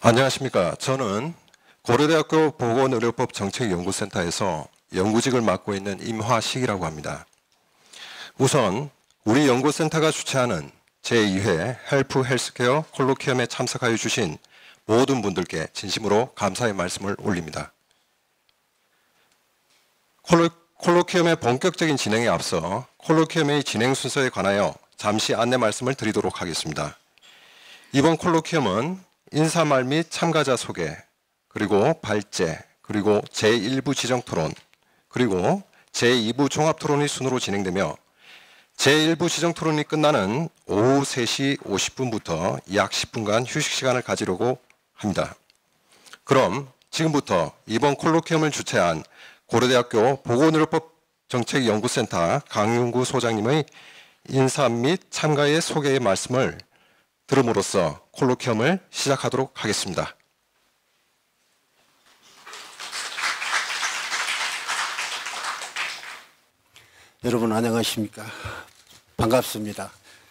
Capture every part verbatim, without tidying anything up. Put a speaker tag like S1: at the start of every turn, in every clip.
S1: 안녕하십니까. 저는 고려대학교 보건의료법 정책연구센터에서 연구직을 맡고 있는 임화식이라고 합니다. 우선 우리 연구센터가 주최하는 제이 회 헬프 헬스케어 콜로키엄에 참석하여 주신 모든 분들께 진심으로 감사의 말씀을 올립니다. 콜로, 콜로키엄의 본격적인 진행에 앞서 콜로키엄의 진행 순서에 관하여 잠시 안내 말씀을 드리도록 하겠습니다. 이번 콜로키엄은 인사말 및 참가자 소개, 그리고 발제, 그리고 제일 부 지정토론, 그리고 제이 부 종합토론이 순으로 진행되며 제일 부 지정토론이 끝나는 오후 세 시 오십 분부터 약 십 분간 휴식시간을 가지려고 합니다. 그럼 지금부터 이번 콜로키엄을 주최한 고려대학교 보건의료법 정책연구센터 강윤구 소장님의 인사 및 참가의 소개의 말씀을 들음으로써 콜로키엄을 시작하도록 하겠습니다.
S2: 여러분 안녕하십니까? 반갑습니다.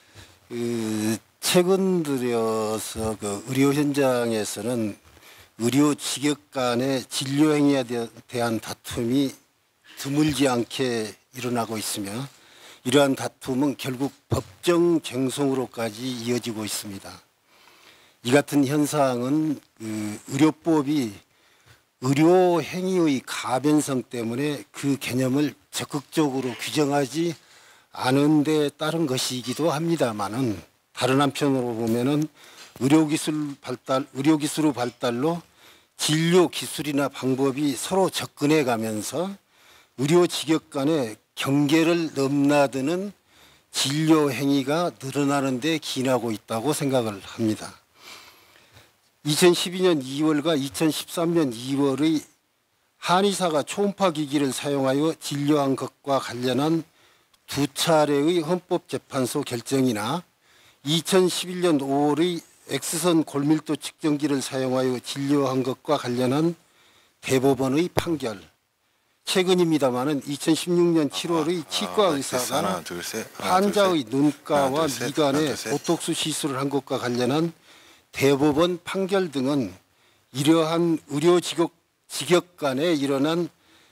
S2: 그 최근 들여서 그 의료 현장에서는 의료 직역 간의 진료 행위에 대한 다툼이 드물지 않게 일어나고 있으며 이러한 다툼은 결국 법정 쟁송으로까지 이어지고 있습니다. 이 같은 현상은 그 의료법이 의료 행위의 가변성 때문에 그 개념을 적극적으로 규정하지 않은 데 따른 것이기도 합니다만은 다른 한편으로 보면은 의료기술 발달, 의료기술의 발달로 진료 기술이나 방법이 서로 접근해 가면서 의료 직역 간의 경계를 넘나드는 진료 행위가 늘어나는 데 기인하고 있다고 생각을 합니다. 이천십이 년 이월과 이천십삼 년 이월의 한의사가 초음파 기기를 사용하여 진료한 것과 관련한 두 차례의 헌법재판소 결정이나 이천십일 년 오월의 X선 골밀도 측정기를 사용하여 진료한 것과 관련한 대법원의 판결, 최근입니다마는 이천십육 년 칠월의 치과 의사가 환자의 눈가와 미간에 보톡스 시술을 한 것과 관련한 대법원 판결 등은 이러한 의료 직역, 직역 간에 일어난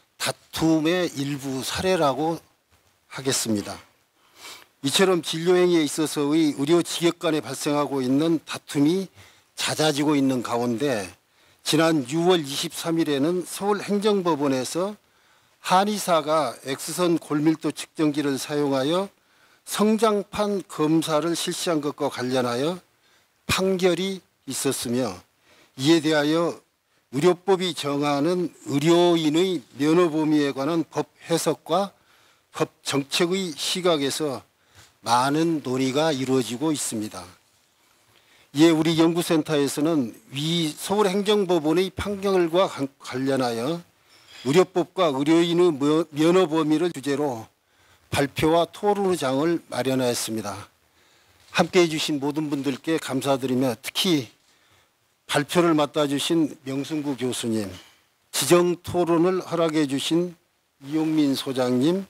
S2: 다툼의 일부 사례라고 하겠습니다. 이처럼 진료행위에 있어서의 의료 직역 간에 발생하고 있는 다툼이 잦아지고 있는 가운데 지난 유월 이십삼일에는 서울행정법원에서 한의사가 X선 골밀도 측정기를 사용하여 성장판 검사를 실시한 것과 관련하여 판결이 있었으며 이에 대하여 의료법이 정하는 의료인의 면허 범위에 관한 법 해석과 법 정책의 시각에서 많은 논의가 이루어지고 있습니다. 이에 우리 연구센터에서는 위 서울행정법원의 판결과 관련하여 의료법과 의료인의 면허 범위를 주제로 발표와 토론장을 마련하였습니다. 함께해 주신 모든 분들께 감사드리며 특히 발표를 맡아주신 명승구 교수님, 지정토론을 허락해 주신 이용민 소장님,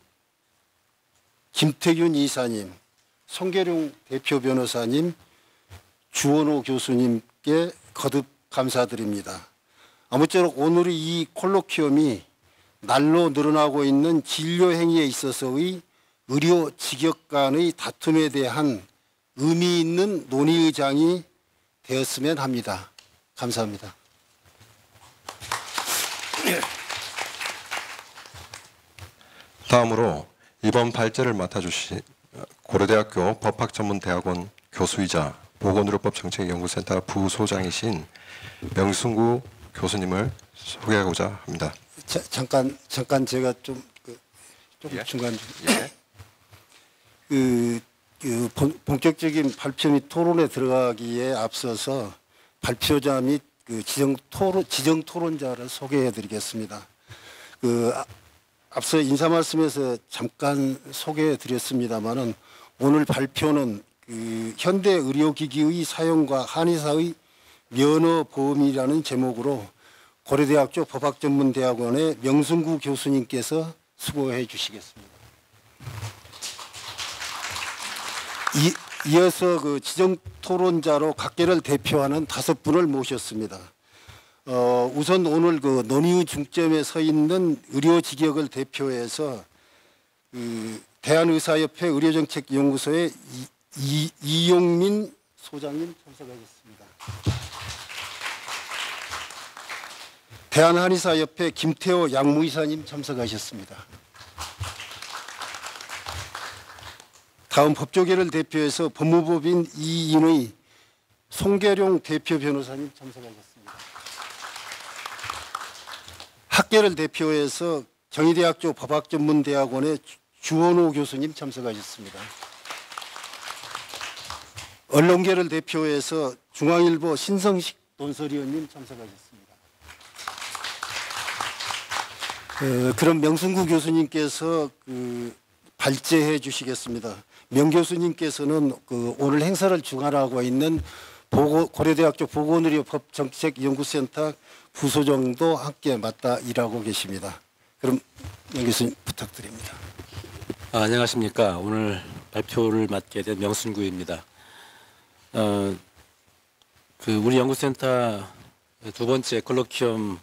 S2: 김태균 이사님, 송계룡 대표 변호사님, 주원호 교수님께 거듭 감사드립니다. 아무쪼록 오늘의 이 콜로키엄이 날로 늘어나고 있는 진료 행위에 있어서의 의료 직역 간의 다툼에 대한 의미 있는 논의의 장이 되었으면 합니다. 감사합니다.
S1: 다음으로 이번 발제를 맡아주신 고려대학교 법학전문대학원 교수이자 보건의료법 정책연구센터 부소장이신 명승구 교수님을 소개하고자 합니다.
S2: 자, 잠깐 잠깐 제가 좀, 그, 좀
S1: 예?
S2: 중간
S1: 예.
S2: 그, 그 본, 본격적인 발표 및 토론에 들어가기에 앞서서 발표자 및 그 지정 토론 지정 토론자를 소개해드리겠습니다. 그 아, 앞서 인사 말씀에서 잠깐 소개해드렸습니다만은 오늘 발표는 그 현대 의료기기의 사용과 한의사의 면허 보험이라는 제목으로 고려대학교 법학전문대학원의 명승구 교수님께서 수고해 주시겠습니다. 이, 이어서 그 지정 토 토론자로 각계를 대표하는 다섯 분을 모셨습니다. 어, 우선 오늘 그 논의 중점에 서 있는 의료직역을 대표해서 그 대한의사협회 의료정책연구소의 이, 이, 이용민 소장님 참석하셨습니다. 대한한의사협회 김태호 양무이사님 참석하셨습니다. 다음 법조계를 대표해서 법무법인 이인의 송계룡 대표 변호사님 참석하셨습니다. 학계를 대표해서 경희대학교 법학전문대학원의 주원호 교수님 참석하셨습니다. 언론계를 대표해서 중앙일보 신성식 논설위원님 참석하셨습니다. 어, 그럼 명순구 교수님께서 그 발제해 주시겠습니다. 명 교수님께서는 그 오늘 행사를 주관하고 있는 보고, 고려대학교 보건의료법정책연구센터 부소장도 함께 맡아 일하고 계십니다. 그럼 명 교수님 부탁드립니다.
S3: 아, 안녕하십니까. 오늘 발표를 맡게 된 명순구입니다. 어, 그 우리 연구센터 두 번째 콜로키엄에서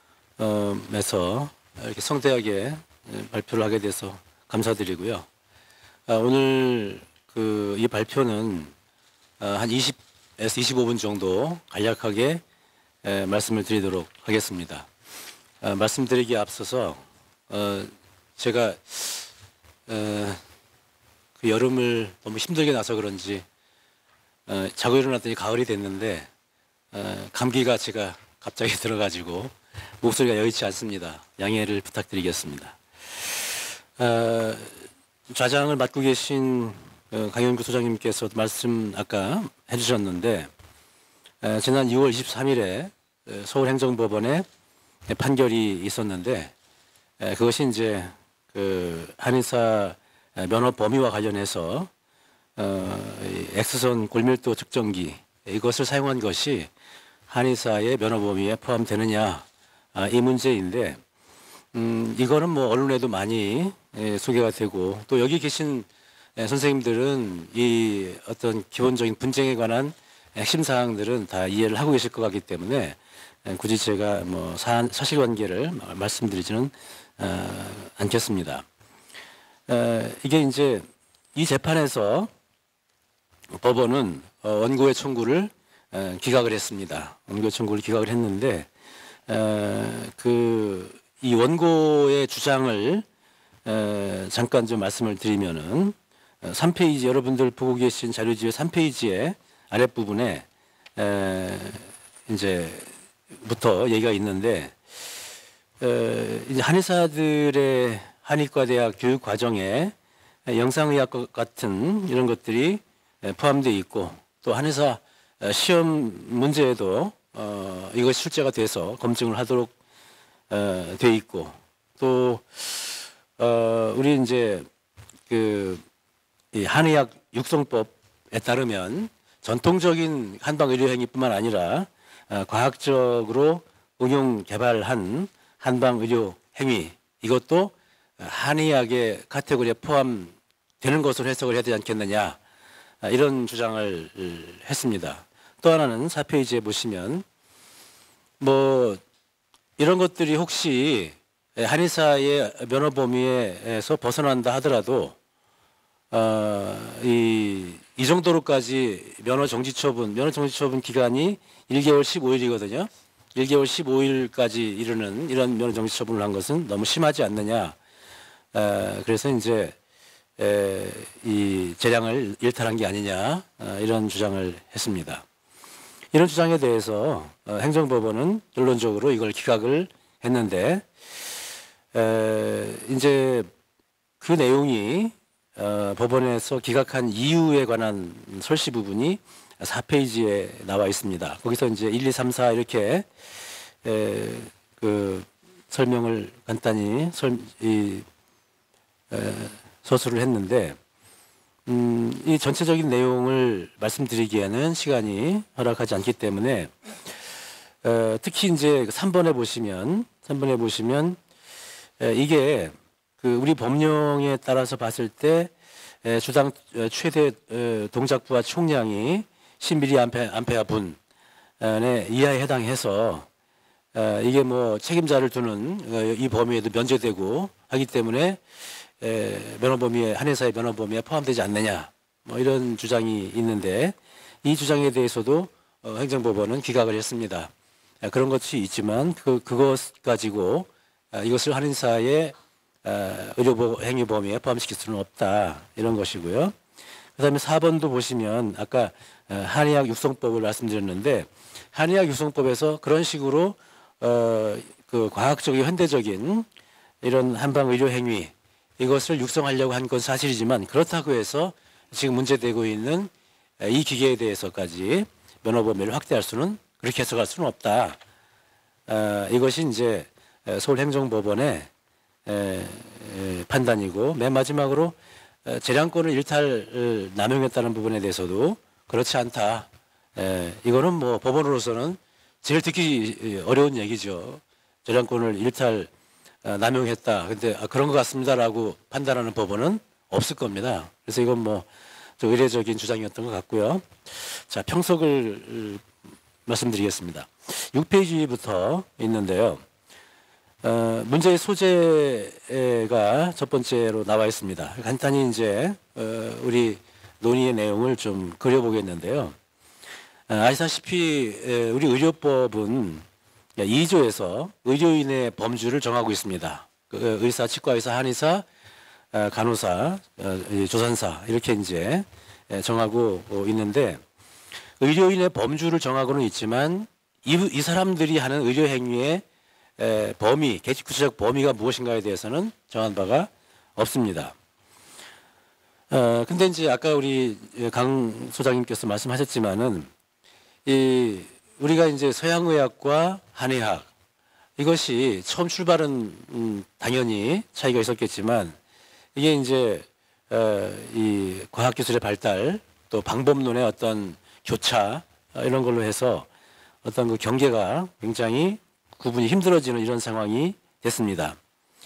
S3: 이렇게 성대하게 발표를 하게 돼서 감사드리고요. 아, 오늘 그 이 발표는 아, 한 이십에서 이십오 분 정도 간략하게 에, 말씀을 드리도록 하겠습니다. 아, 말씀드리기에 앞서서 어, 제가 어, 그 여름을 너무 힘들게 나서 그런지 어, 자고 일어났더니 가을이 됐는데 어, 감기가 제가 갑자기 들어가지고 목소리가 여의치 않습니다. 양해를 부탁드리겠습니다. 어, 좌장을 맡고 계신 어, 강현구 소장님께서 말씀 아까 해주셨는데 어, 지난 유월 이십삼일에 서울행정법원에 판결이 있었는데 에, 그것이 이제 그 한의사 면허 범위와 관련해서 어, 이 X선 골밀도 측정기 이것을 사용한 것이 한의사의 면허 범위에 포함되느냐 아, 이 문제인데 음, 이거는 뭐 언론에도 많이 예, 소개가 되고 또 여기 계신 예, 선생님들은 이 어떤 기본적인 분쟁에 관한 핵심 사항들은 다 이해를 하고 계실 것 같기 때문에 예, 굳이 제가 뭐 사, 사실관계를 말씀드리지는 어, 않겠습니다. 어, 이게 이제 이 재판에서 법원은 어, 원고의 청구를 어, 기각을 했습니다. 원고 청구를 기각을 했는데 어, 그 이 원고의 주장을 어, 잠깐 좀 말씀을 드리면은 어, 삼 페이지 여러분들 보고 계신 자료지의 삼 페이지의 아랫부분에 에, 이제부터 얘기가 있는데 어, 이제 한의사들의 한의과대학 교육 과정에 영상의학과 같은 이런 것들이 포함되어 있고 또 한의사 시험 문제에도 어, 이것이 출제가 돼서 검증을 하도록 어, 돼 있고 또 어, 우리 이제 그 이 한의학 육성법에 따르면 전통적인 한방 의료 행위뿐만 아니라 어, 과학적으로 응용 개발한 한방 의료 행위 이것도 한의학의 카테고리에 포함되는 것으로 해석을 해야 되지 않겠느냐 이런 주장을 했습니다. 또 하나는 사 페이지에 보시면 뭐 이런 것들이 혹시 한의사의 면허 범위에서 벗어난다 하더라도 어, 이, 이 정도로까지 면허 정지 처분, 면허 정지 처분 기간이 일 개월 십오 일이거든요. 일 개월 십오 일까지 이르는 이런 면허 정지 처분을 한 것은 너무 심하지 않느냐. 어, 그래서 이제 에, 이 재량을 일탈한 게 아니냐 어, 이런 주장을 했습니다. 이런 주장에 대해서 어, 행정법원은 결론적으로 이걸 기각을 했는데 에, 이제 그 내용이 어, 법원에서 기각한 이유에 관한 설시 부분이 사 페이지에 나와 있습니다. 거기서 이제 일, 이, 삼, 사 이렇게 에, 그 설명을 간단히 설, 이, 에, 서술을 했는데 음, 이 전체적인 내용을 말씀드리기에는 시간이 허락하지 않기 때문에 어, 특히 이제 삼 번에 보시면 삼 번에 보시면 에, 이게 그 우리 법령에 따라서 봤을 때 에, 주당 에, 최대 에, 동작부와 총량이 십 밀리 암페, 암페어 분의 이하에 해당해서 어, 이게 뭐 책임자를 두는 어, 이 범위에도 면제되고 하기 때문에 에, 면허 범위에 한해사의 면허 범위에 포함되지 않느냐 뭐 이런 주장이 있는데 이 주장에 대해서도 어, 행정법원은 기각을 했습니다. 아, 그런 것이 있지만 그 그것 가지고 아, 이것을 한인사의 아, 의료 행위 범위에 포함시킬 수는 없다 이런 것이고요. 그다음에 사 번도 보시면 아까 어, 한의학 육성법을 말씀드렸는데 한의학 육성법에서 그런 식으로 어, 그 과학적이고 현대적인 이런 한방 의료 행위 이것을 육성하려고 한 건 사실이지만 그렇다고 해서 지금 문제되고 있는 이 기계에 대해서까지 면허 범위를 확대할 수는 그렇게 해석할 수는 없다. 어, 이것이 이제 서울행정법원의 에, 에, 판단이고 맨 마지막으로 에, 재량권을 일탈 남용했다는 부분에 대해서도 그렇지 않다. 에, 이거는 뭐 법원으로서는 제일 듣기 어려운 얘기죠. 재량권을 일탈 어, 남용했다. 근데 아, 그런 것 같습니다라고 판단하는 법원은 없을 겁니다. 그래서 이건 뭐 좀 의례적인 주장이었던 것 같고요. 자, 평석을 말씀드리겠습니다. 육 페이지부터 있는데요. 어, 문제의 소재가 첫 번째로 나와 있습니다. 간단히 이제 어, 우리 논의의 내용을 좀 그려보겠는데요. 어, 아시다시피 에, 우리 의료법은 이 조에서 의료인의 범주를 정하고 있습니다. 그, 의사, 치과의사, 한의사, 어, 간호사, 어, 조산사 이렇게 이제 정하고 있는데 의료인의 범주를 정하고는 있지만 이, 이 사람들이 하는 의료 행위의 에, 범위, 구체적 범위가 무엇인가에 대해서는 정한 바가 없습니다. 어, 근데 이제 아까 우리 강 소장님께서 말씀하셨지만은 이 우리가 이제 서양의학과 한의학 이것이 처음 출발은 음, 당연히 차이가 있었겠지만 이게 이제 어, 이 과학기술의 발달 또 방법론의 어떤 교차 이런 걸로 해서 어떤 그 경계가 굉장히 구분이 힘들어지는 이런 상황이 됐습니다.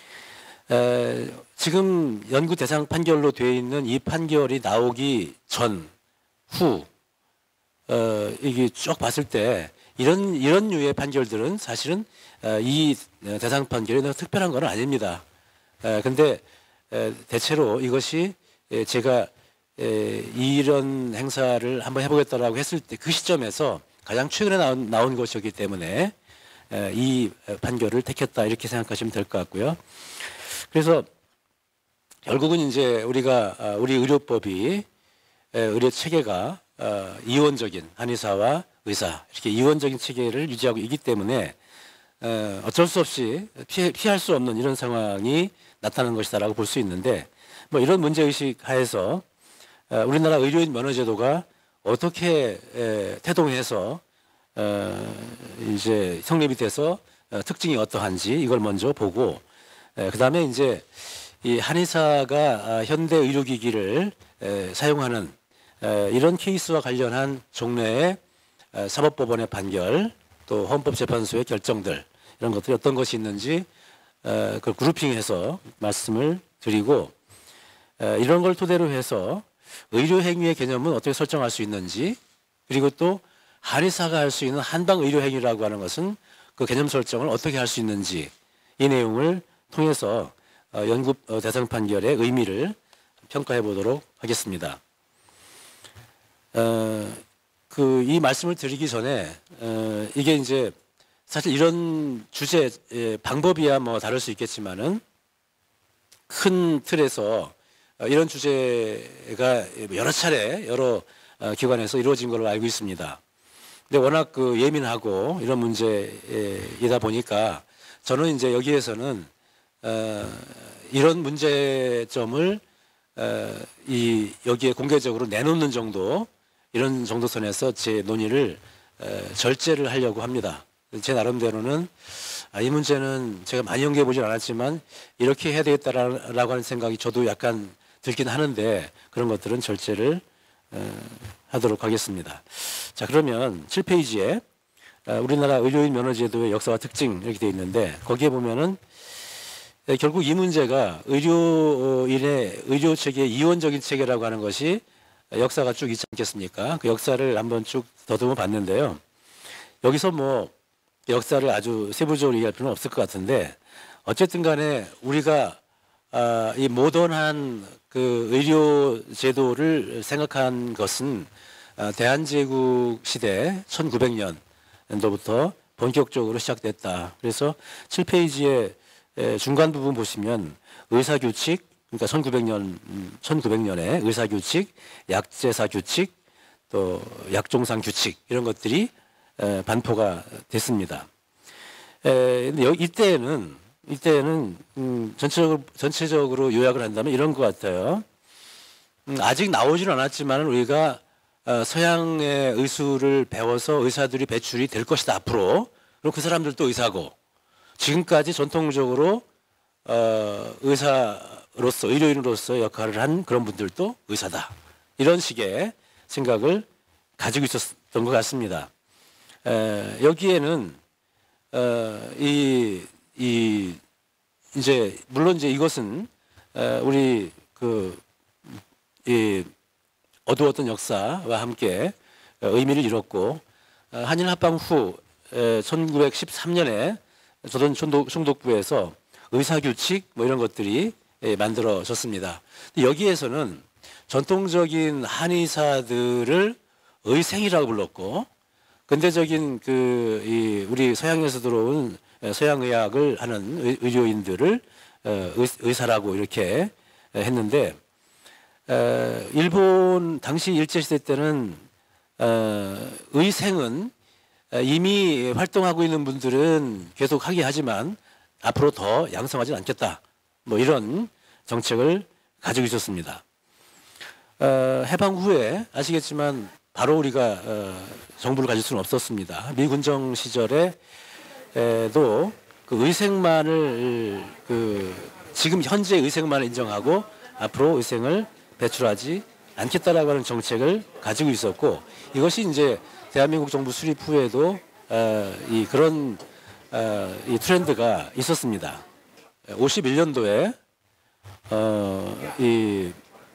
S3: 에, 지금 연구 대상 판결로 되어 있는 이 판결이 나오기 전, 후, 어, 이게 쭉 봤을 때 이런 이런 류의 판결들은 사실은 어, 이 대상 판결이 특별한 건 아닙니다. 에, 근데 에, 대체로 이것이 에, 제가 에, 이런 행사를 한번 해보겠다라고 했을 때 그 시점에서 가장 최근에 나온, 나온 것이기 때문에 에, 이 판결을 택했다 이렇게 생각하시면 될 것 같고요. 그래서 결국은 이제 우리가 아, 우리 의료법이 에, 의료 체계가 어, 이원적인 한의사와 의사 이렇게 이원적인 체계를 유지하고 있기 때문에 어, 어쩔 수 없이 피해, 피할 수 없는 이런 상황이 나타나는 것이다라고 볼 수 있는데 뭐 이런 문제의식 하에서 어, 우리나라 의료인 면허제도가 어떻게 에, 태동해서 어, 이제 성립이 돼서 어, 특징이 어떠한지 이걸 먼저 보고 에, 그다음에 이제 이 한의사가 아, 현대 의료기기를 에, 사용하는 에, 이런 케이스와 관련한 종래의 에, 사법법원의 판결 또 헌법재판소의 결정들 이런 것들이 어떤 것이 있는지 에, 그 그룹핑해서 말씀을 드리고 에, 이런 걸 토대로 해서 의료행위의 개념은 어떻게 설정할 수 있는지 그리고 또 한의사가 할 수 있는 한방 의료행위라고 하는 것은 그 개념 설정을 어떻게 할 수 있는지 이 내용을 통해서 어, 연구 어, 대상 판결의 의미를 평가해 보도록 하겠습니다. 어, 그 이 말씀을 드리기 전에 어, 이게 이제 사실 이런 주제 예, 방법이야 뭐 다를 수 있겠지만은 큰 틀에서 어, 이런 주제가 여러 차례 여러 어, 기관에서 이루어진 걸로 알고 있습니다. 근데 워낙 그 예민하고 이런 문제이다 보니까 저는 이제 여기에서는 어, 이런 문제점을 어, 이 여기에 공개적으로 내놓는 정도 이런 정도 선에서 제 논의를 어, 절제를 하려고 합니다. 제 나름대로는 아, 이 문제는 제가 많이 연구해 보진 않았지만 이렇게 해야 되겠다라고 하는 생각이 저도 약간 들긴 하는데 그런 것들은 절제를 어, 하도록 하겠습니다. 자, 그러면 칠 페이지에 어, 우리나라 의료인 면허제도의 역사와 특징 이렇게 되어 있는데 거기에 보면은 에, 결국 이 문제가 의료인의 의료 체계의 이원적인 체계라고 하는 것이 역사가 쭉 있지 않겠습니까? 그 역사를 한번 쭉 더듬어 봤는데요. 여기서 뭐 역사를 아주 세부적으로 얘기할 필요는 없을 것 같은데 어쨌든 간에 우리가 아, 이 모던한 그 의료 제도를 생각한 것은 아, 대한제국 시대 천구백 년도부터 본격적으로 시작됐다. 그래서 칠 페이지의 중간 부분 보시면 의사규칙, 그러니까 천구백 년, 천구백 년에 의사규칙, 약제사 규칙, 또 약종상 규칙 이런 것들이 에, 반포가 됐습니다. 에, 근데 여기 이때는 이때는 음, 전체적으로 전체적으로 요약을 한다면 이런 것 같아요. 음, 아직 나오지는 않았지만 우리가 어, 서양의 의술을 배워서 의사들이 배출이 될 것이다 앞으로. 그리고 그 사람들도 의사고 지금까지 전통적으로 어, 의사로서 의료인으로서 역할을 한 그런 분들도 의사다. 이런 식의 생각을 가지고 있었던 것 같습니다. 에, 여기에는 어, 이, 이 이제 물론 이제 이것은 에, 우리 그 이 어두웠던 역사와 함께 의미를 잃었고 어, 한일 합방 후 에, 천구백십삼 년에 조선 총독, 총독부에서 의사규칙 뭐 이런 것들이 예, 만들어졌습니다. 여기에서는 전통적인 한의사들을 의생이라고 불렀고 근대적인 그 이 우리 서양에서 들어온 서양의학을 하는 의, 의료인들을 어, 의, 의사라고 이렇게 했는데 어, 일본 당시 일제시대 때는 어, 의생은 이미 활동하고 있는 분들은 계속 하게 하지만 앞으로 더 양성하지는 않겠다. 뭐 이런 정책을 가지고 있었습니다. 어, 해방 후에 아시겠지만 바로 우리가 어, 정부를 가질 수는 없었습니다. 미군정 시절에도 그 의생만을 그 지금 현재 의생만을 인정하고 앞으로 의생을 배출하지 않겠다라고 하는 정책을 가지고 있었고 이것이 이제 대한민국 정부 수립 후에도 어, 이 그런 어, 이 트렌드가 있었습니다. 오십일 년도에 어, 이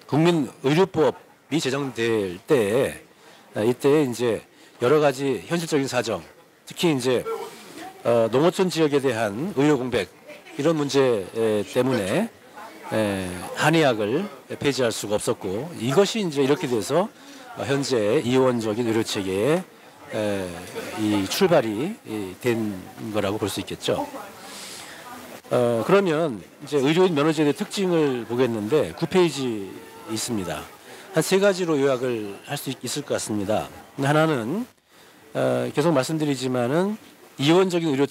S3: 국민의료법이 제정될 때에 이때 이제 여러 가지 현실적인 사정, 특히 이제 어, 농어촌 지역에 대한 의료 공백 이런 문제 때문에 에, 한의학을 폐지할 수가 없었고 이것이 이제 이렇게 돼서 현재 이원적인 의료 체계의 에, 이 출발이 된 거라고 볼 수 있겠죠. 어, 그러면 이제 의료인 면허제도의 특징을 보겠는데 구 페이지 있습니다. 한 세 가지로 요약을 할 수 있을 것 같습니다. 하나는 어, 계속 말씀드리지만은 이원적인 의료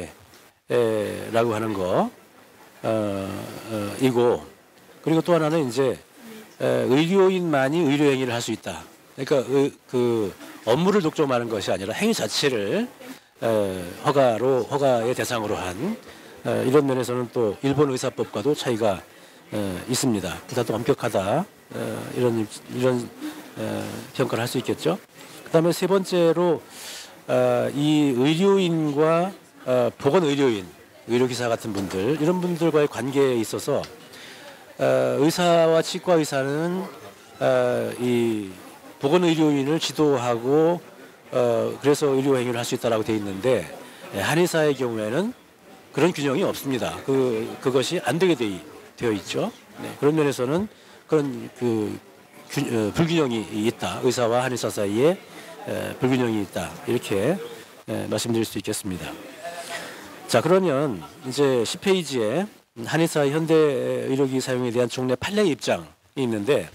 S3: 체계라고 하는 거 어, 어, 이고 그리고 또 하나는 이제 에, 의료인만이 의료 행위를 할 수 있다. 그러니까 의, 그 업무를 독점하는 것이 아니라 행위 자체를 에, 허가로 허가의 대상으로 한 에, 이런 면에서는 또 일본 의사법과도 차이가 에, 있습니다. 보다 더 엄격하다 에, 이런 이런 에, 평가를 할 수 있겠죠. 그다음에 세 번째로 어, 이 의료인과 어, 보건 의료인, 의료기사 같은 분들 이런 분들과의 관계에 있어서 어, 의사와 치과 의사는 어, 이 보건 의료인을 지도하고 어, 그래서 의료 행위를 할 수 있다라고 되어 있는데 한의사의 경우에는 그런 균형이 없습니다. 그 그것이 안 되게 되, 되어 있죠. 네, 그런 면에서는 그런 그 균, 어, 불균형이 있다. 의사와 한의사 사이에 에, 불균형이 있다. 이렇게 에, 말씀드릴 수 있겠습니다. 자, 그러면 이제 십 페이지에 한의사 현대 의료기 사용에 대한 종래 판례 입장이 있는데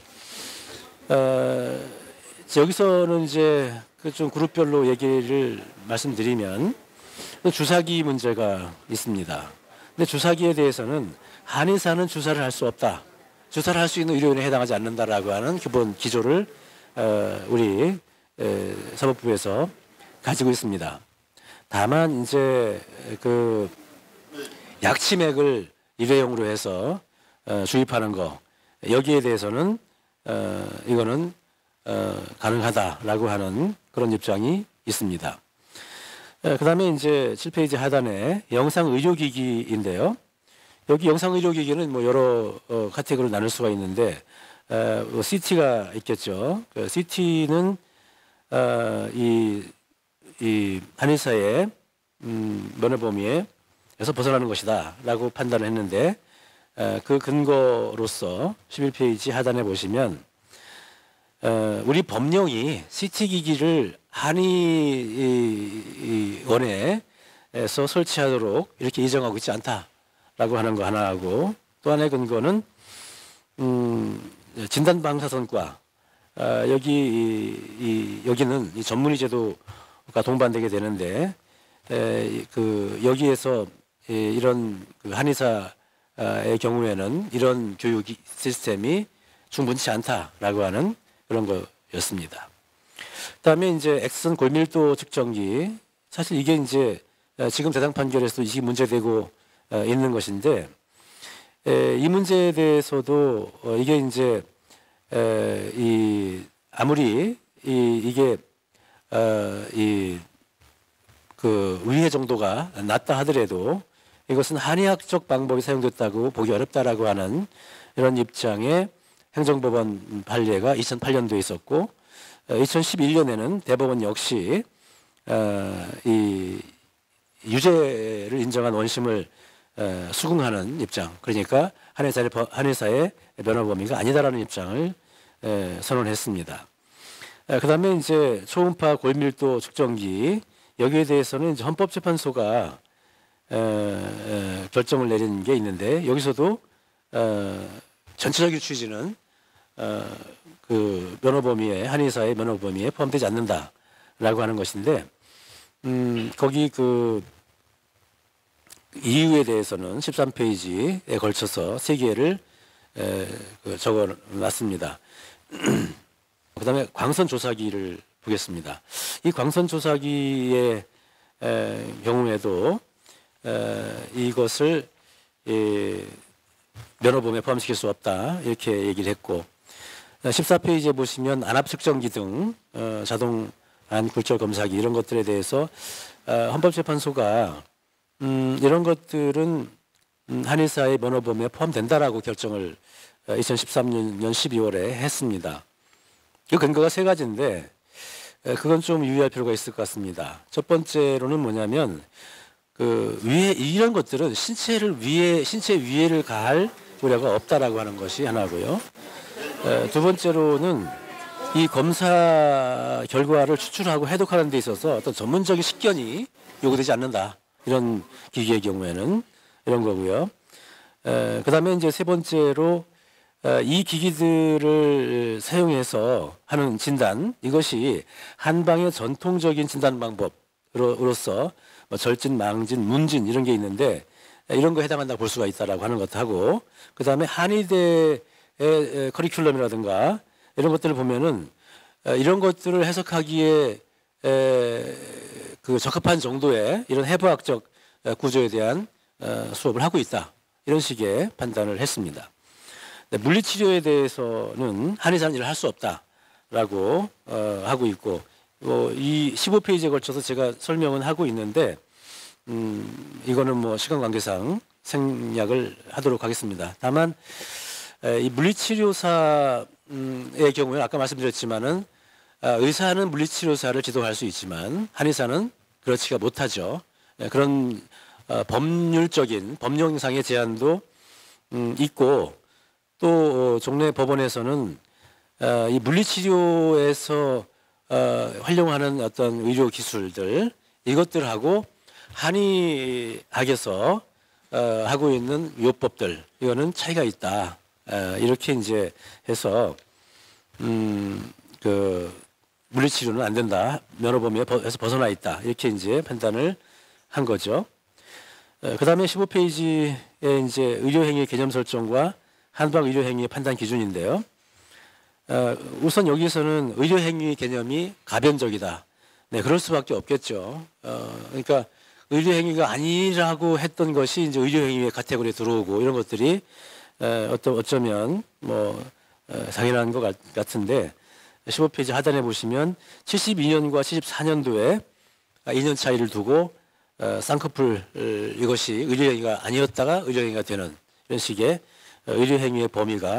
S3: 어, 여기서는 이제 그 좀 그룹별로 얘기를 말씀드리면 주사기 문제가 있습니다. 근데 주사기에 대해서는 한의사는 주사를 할 수 없다. 주사를 할 수 있는 의료인에 해당하지 않는다라고 하는 기본 기조를 어, 우리 에, 사법부에서 가지고 있습니다. 다만 이제 그 약치맥을 일회용으로 해서 어, 주입하는 거 여기에 대해서는 어, 이거는 어, 가능하다라고 하는 그런 입장이 있습니다. 그 다음에 이제 칠 페이지 하단에 영상의료기기인데요. 여기 영상의료기기는 뭐 여러 어, 카테고리를 나눌 수가 있는데 어, 뭐 씨티가 있겠죠. 그 씨티는 어, 이, 이 한의사의 음, 면허 범위에서 벗어나는 것이다라고 판단을 했는데 어, 그 근거로서 십일 페이지 하단에 보시면 어, 우리 법령이 씨티 기기를 한의원에서 설치하도록 이렇게 예정하고 있지 않다라고 하는 거 하나하고 또 하나의 근거는 음, 진단방사선과 어, 여기 이, 이, 여기는 이 전문의 제도가 동반되게 되는데 에, 그 여기에서 이, 이런 그 한의사의 경우에는 이런 교육 시스템이 충분치 않다라고 하는 그런 거였습니다. 그다음에 이제 엑슨 골밀도 측정기 사실 이게 이제 지금 대상 판결에서 이게 문제되고 있는 것인데 이 문제에 대해서도 이게 이제 이 아무리 이 이게 이 그 위해 정도가 낮다 하더라도 이것은 한의학적 방법이 사용됐다고 보기 어렵다라고 하는 이런 입장에 행정법원 판례가 이천팔 년도에 있었고 이천십일 년에는 대법원 역시 이 유죄를 인정한 원심을 수긍하는 입장, 그러니까 한의사의, 한의사의 면허 범위가 아니다라는 입장을 선언했습니다. 그 다음에 이제 초음파 골밀도 측정기 여기에 대해서는 이제 헌법재판소가 결정을 내린 게 있는데 여기서도 전체적인 취지는 그 면허 범위에 한의사의 면허 범위에 포함되지 않는다라고 하는 것인데 음, 거기 그 이유에 대해서는 십삼 페이지에 걸쳐서 세 개를 에, 그 적어놨습니다. 그 다음에 광선 조사기를 보겠습니다. 이 광선 조사기의 에, 경우에도 에, 이것을 이, 면허범위에 포함시킬 수 없다 이렇게 얘기를 했고 십사 페이지에 보시면 안압 측정기 등 어, 자동 안 굴절 검사기 이런 것들에 대해서 어, 헌법재판소가 음, 이런 것들은 음, 한의사의 면허 범위에 포함된다라고 결정을 어, 이천십삼 년 십이월에 했습니다. 그 근거가 세 가지인데 에, 그건 좀 유의할 필요가 있을 것 같습니다. 첫 번째로는 뭐냐면 그 위에 이런 것들은 신체를 위에 신체 위해를 가할 우려가 없다라고 하는 것이 하나고요. 에, 두 번째로는 이 검사 결과를 추출하고 해독하는 데 있어서 어떤 전문적인 식견이 요구되지 않는다. 이런 기기의 경우에는 이런 거고요. 에, 그다음에 이제 세 번째로 에, 이 기기들을 사용해서 하는 진단 이것이 한방의 전통적인 진단 방법으로서 뭐 절진, 망진, 문진 이런 게 있는데 에, 이런 거 해당한다고 볼 수가 있다라고 하는 것하고 그다음에 한의대의 에, 커리큘럼이라든가 이런 것들을 보면은 에, 이런 것들을 해석하기에 에, 그 적합한 정도의 이런 해부학적 구조에 대한 어, 수업을 하고 있다. 이런 식의 판단을 했습니다. 네, 물리치료에 대해서는 한의사는 일을 할 수 없다라고 어, 하고 있고 뭐 이 십오 페이지에 걸쳐서 제가 설명은 하고 있는데 음, 이거는 뭐 시간 관계상 생략을 하도록 하겠습니다. 다만 에, 이 물리치료사의 경우에 아까 말씀드렸지만은 의사는 물리치료사를 지도할 수 있지만 한의사는 그렇지가 못하죠. 그런 법률적인 법령상의 제한도 있고 또 종래 법원에서는 이 물리치료에서 활용하는 어떤 의료 기술들 이것들하고 한의학에서 하고 있는 요법들 이거는 차이가 있다. 이렇게 이제 해서 음, 그 물리치료는 안 된다. 면허 범위에서 벗어나 있다. 이렇게 이제 판단을 한 거죠. 그 다음에 십오 페이지에 이제 의료행위 개념 설정과 한방 의료행위의 판단 기준인데요. 우선 여기서는 의료행위 개념이 가변적이다. 네, 그럴 수밖에 없겠죠. 어, 그러니까 의료행위가 아니라고 했던 것이 이제 의료행위의 카테고리에 들어오고 이런 것들이 어떤 어쩌면 뭐 당연한 것 같은데 십오 페이지 하단에 보시면 칠십이 년과 칠십사 년도에 이 년 차이를 두고 쌍꺼풀 이것이 의료행위가 아니었다가 의료행위가 되는 이런 식의 의료행위의 범위가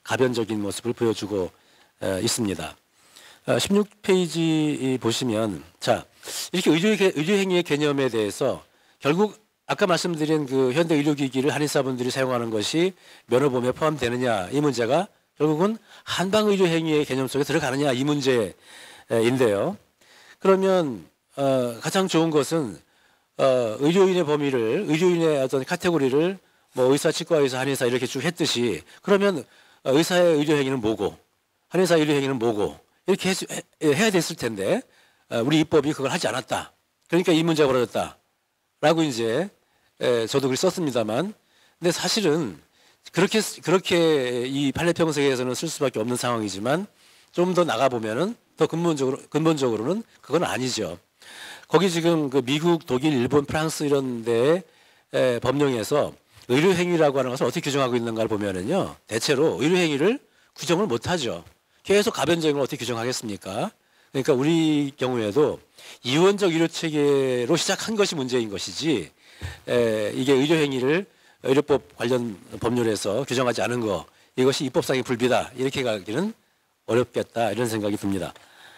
S3: 가변적인 모습을 보여주고 에, 있습니다. 어, 십육 페이지 보시면 자 이렇게 의료 의료행위의 개념에 대해서 결국 아까 말씀드린 그 현대 의료기기를 한의사분들이 사용하는 것이 면허범위에 포함되느냐 이 문제가 결국은 한방의료행위의 개념 속에 들어가느냐 이 문제인데요. 그러면 어, 가장 좋은 것은 어, 의료인의 범위를 의료인의 어떤 카테고리를 뭐 의사, 치과의사, 한의사 이렇게 쭉 했듯이 그러면 의사의 의료행위는 뭐고 한의사 의료행위는 뭐고 이렇게 해, 해야 됐을 텐데 어, 우리 입법이 그걸 하지 않았다. 그러니까 이 문제가 벌어졌다라고 이제 에, 저도 글 썼습니다만 근데 사실은 그렇게 그렇게 이 판례평색에서는 쓸 수밖에 없는 상황이지만 좀 더 나가 보면은 더 근본적으로 근본적으로는 그건 아니죠. 거기 지금 그 미국, 독일, 일본, 프랑스 이런 데 법령에서 의료행위라고 하는 것을 어떻게 규정하고 있는가를 보면은요, 대체로 의료행위를 규정을 못하죠. 계속 가변적인 걸 어떻게 규정하겠습니까? 그러니까 우리 경우에도 이원적 의료 체계로 시작한 것이 문제인 것이지, 에, 이게 의료행위를 의료법 관련 법률에서 규정하지 않은 거, 이것이 입법상의 불비다 이렇게 가기는 어렵겠다 이런 생각이 듭니다.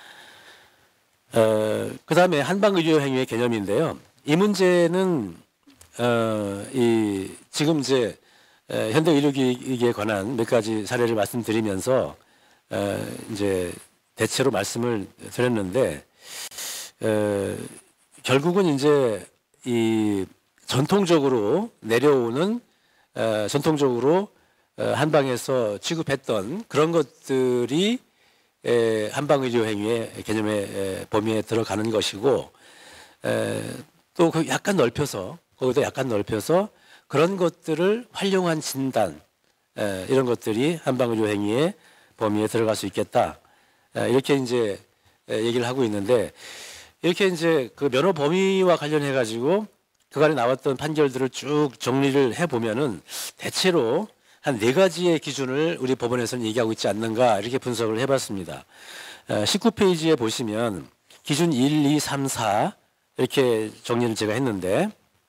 S3: 어, 그 다음에 한방의료행위의 개념인데요. 이 문제는 어, 이 지금 이제 에, 현대 의료기기에 관한 몇 가지 사례를 말씀드리면서 에, 이제 대체로 말씀을 드렸는데 에, 결국은 이제 이 전통적으로 내려오는 에, 전통적으로 에, 한방에서 취급했던 그런 것들이 에, 한방의료행위의 개념의 에, 범위에 들어가는 것이고 또 그 약간 넓혀서 거기도 약간 넓혀서 그런 것들을 활용한 진단 에, 이런 것들이 한방의료행위의 범위에 들어갈 수 있겠다 에, 이렇게 이제 에, 얘기를 하고 있는데 이렇게 이제 그 면허 범위와 관련해 가지고 그간에 나왔던 판결들을 쭉 정리를 해 보면은 대체로 한 네 가지의 기준을 우리 법원에서는 얘기하고 있지 않는가 이렇게 분석을 해봤습니다. 십구 페이지에 보시면 기준 일, 이, 삼, 사 이렇게 정리를 제가 했는데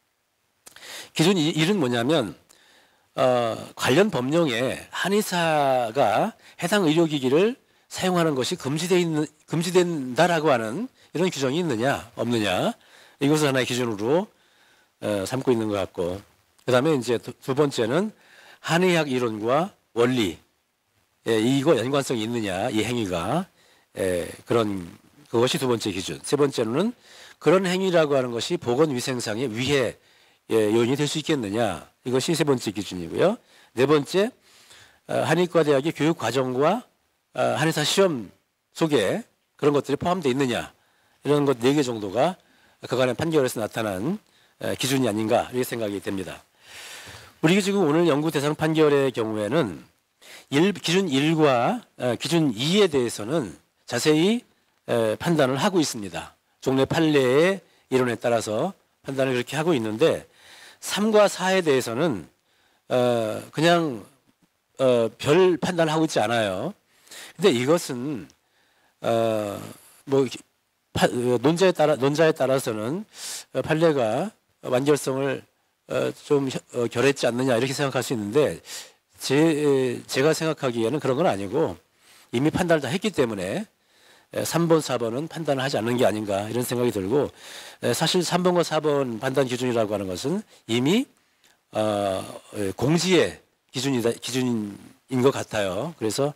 S3: 기준 일은 뭐냐면 어, 관련 법령에 한의사가 해당 의료기기를 사용하는 것이 금지되 있는, 금지된다라고 하는 이런 규정이 있느냐 없느냐 이것을 하나의 기준으로 어, 삼고 있는 것 같고 그 다음에 이제 두, 두 번째는 한의학 이론과 원리 예, 이거 연관성이 있느냐 이 행위가 예, 그런 그것이 두 번째 기준. 세 번째로는 그런 행위라고 하는 것이 보건위생상의 위해 예, 요인이 될 수 있겠느냐 이것이 세 번째 기준이고요. 네 번째 어, 한의과대학의 교육 과정과 어, 한의사 시험 속에 그런 것들이 포함되어 있느냐 이런 것 네 개 정도가 그간의 판결에서 나타난 에, 기준이 아닌가 이렇게 생각이 됩니다. 우리 지금 오늘 연구 대상 판결의 경우에는 일, 기준 일과 에, 기준 이에 대해서는 자세히 에, 판단을 하고 있습니다. 종래 판례의 이론에 따라서 판단을 그렇게 하고 있는데 삼과 사에 대해서는 어, 그냥 어, 별 판단을 하고 있지 않아요. 근데 이것은 어, 뭐 파, 논자에 따라 논자에 따라서는 판례가 완결성을 어, 좀 어, 결했지 않느냐 이렇게 생각할 수 있는데 제, 제가 생각하기에는 그런 건 아니고 이미 판단을 다 했기 때문에 삼 번, 사 번은 판단을 하지 않는 게 아닌가 이런 생각이 들고 사실 삼 번과 사 번 판단 기준이라고 하는 것은 이미 어, 공지의 기준이다, 기준인 것 같아요. 그래서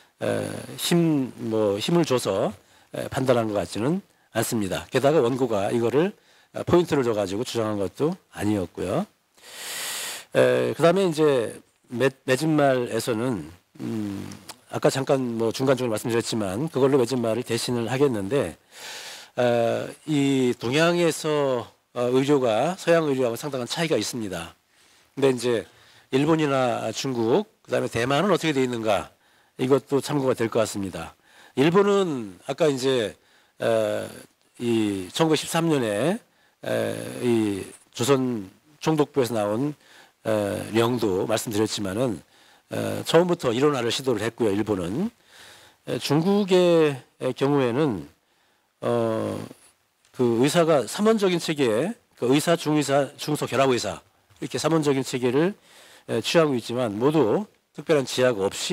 S3: 힘, 뭐 힘을 줘서 판단한 것 같지는 않습니다. 게다가 원고가 이거를 포인트를 줘가지고 주장한 것도 아니었고요. 그 다음에 이제 매, 매진말에서는 음, 아까 잠깐 뭐 중간중간 말씀드렸지만 그걸로 매진말을 대신을 하겠는데 어, 이 동양에서 어, 의료가 서양 의료하고 상당한 차이가 있습니다. 근데 이제 일본이나 중국 그다음에 대만은 어떻게 되어 있는가 이것도 참고가 될 것 같습니다. 일본은 아까 이제 어, 이 천구백십삼 년에 에, 이 조선 총독부에서 나온 에, 령도 말씀드렸지만은 에, 처음부터 이론화를 시도를 했고요. 일본은 에, 중국의 경우에는 어, 그 의사가 삼원적인 체계에 그 의사, 중의사, 중소 결합의사 이렇게 삼원적인 체계를 에, 취하고 있지만 모두 특별한 지약 없이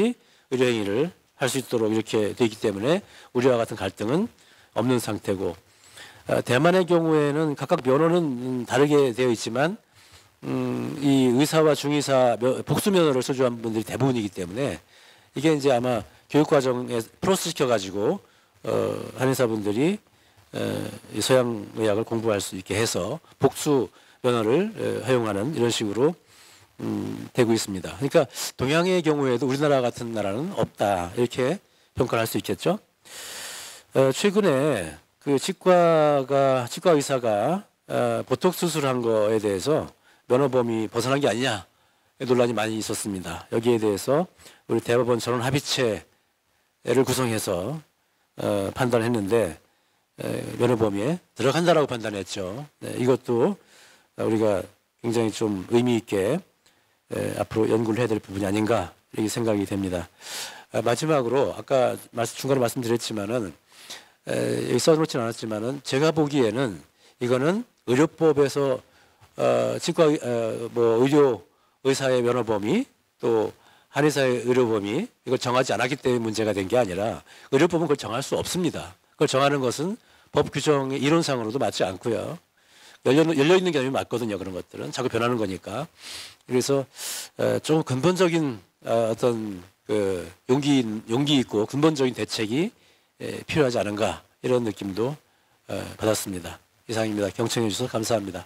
S3: 의료행위를 할 수 있도록 이렇게 되어 있기 때문에 우리와 같은 갈등은 없는 상태고, 어, 대만의 경우에는 각각 면허는 다르게 되어 있지만 음, 이 의사와 중의사 복수 면허를 소유한 분들이 대부분이기 때문에 이게 이제 아마 교육 과정에 플러스 시켜가지고 어, 한의사분들이 에, 이 서양 의학을 공부할 수 있게 해서 복수 면허를 에, 허용하는 이런 식으로 음, 되고 있습니다. 그러니까 동양의 경우에도 우리나라 같은 나라는 없다 이렇게 평가를 할 수 있겠죠. 어, 최근에 그 치과가 치과 의사가 어, 보톡스 수술한 거에 대해서 면허 범위 벗어난 게 아니냐 논란이 많이 있었습니다. 여기에 대해서 우리 대법원 전원 합의체를 구성해서 어, 판단했는데 에, 면허 범위에 들어간다라고 판단했죠. 네, 이것도 우리가 굉장히 좀 의미 있게 에, 앞으로 연구를 해야 될 부분이 아닌가 이렇게 생각이 됩니다. 아, 마지막으로 아까 말씀, 중간에 말씀드렸지만은 에, 여기 써놓지는 않았지만은 제가 보기에는 이거는 의료법에서 어, 치과 어, 뭐 의료 의사의 면허 범위 또 한의사의 의료 범위 이걸 정하지 않았기 때문에 문제가 된 게 아니라 의료법은 그걸 정할 수 없습니다. 그걸 정하는 것은 법 규정의 이론상으로도 맞지 않고요. 열려, 열려 있는 게 아니면 맞거든요. 그런 것들은 자꾸 변하는 거니까. 그래서 어, 좀 근본적인 어, 어떤 그 용기 용기 있고 근본적인 대책이 에, 필요하지 않은가 이런 느낌도 어, 받았습니다. 이상입니다. 경청해 주셔서 감사합니다.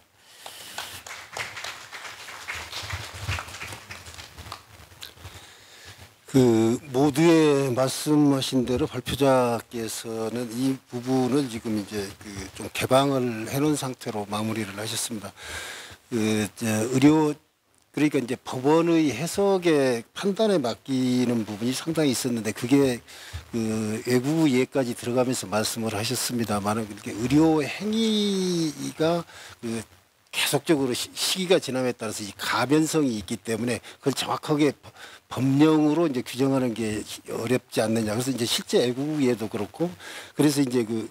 S2: 그 모두의 말씀하신 대로 발표자께서는 이 부분을 지금 이제 그 좀 개방을 해놓은 상태로 마무리를 하셨습니다. 그 이제 의료 그러니까 이제 법원의 해석에 판단에 맡기는 부분이 상당히 있었는데 그게 그 외부 예까지 들어가면서 말씀을 하셨습니다만은 그렇게 의료 행위가 그 계속적으로 시, 시기가 지남에 따라서 이 가변성이 있기 때문에 그걸 정확하게 법령으로 이제 규정하는 게 어렵지 않느냐. 그래서 이제 실제 외국에도 그렇고 그래서 이제 그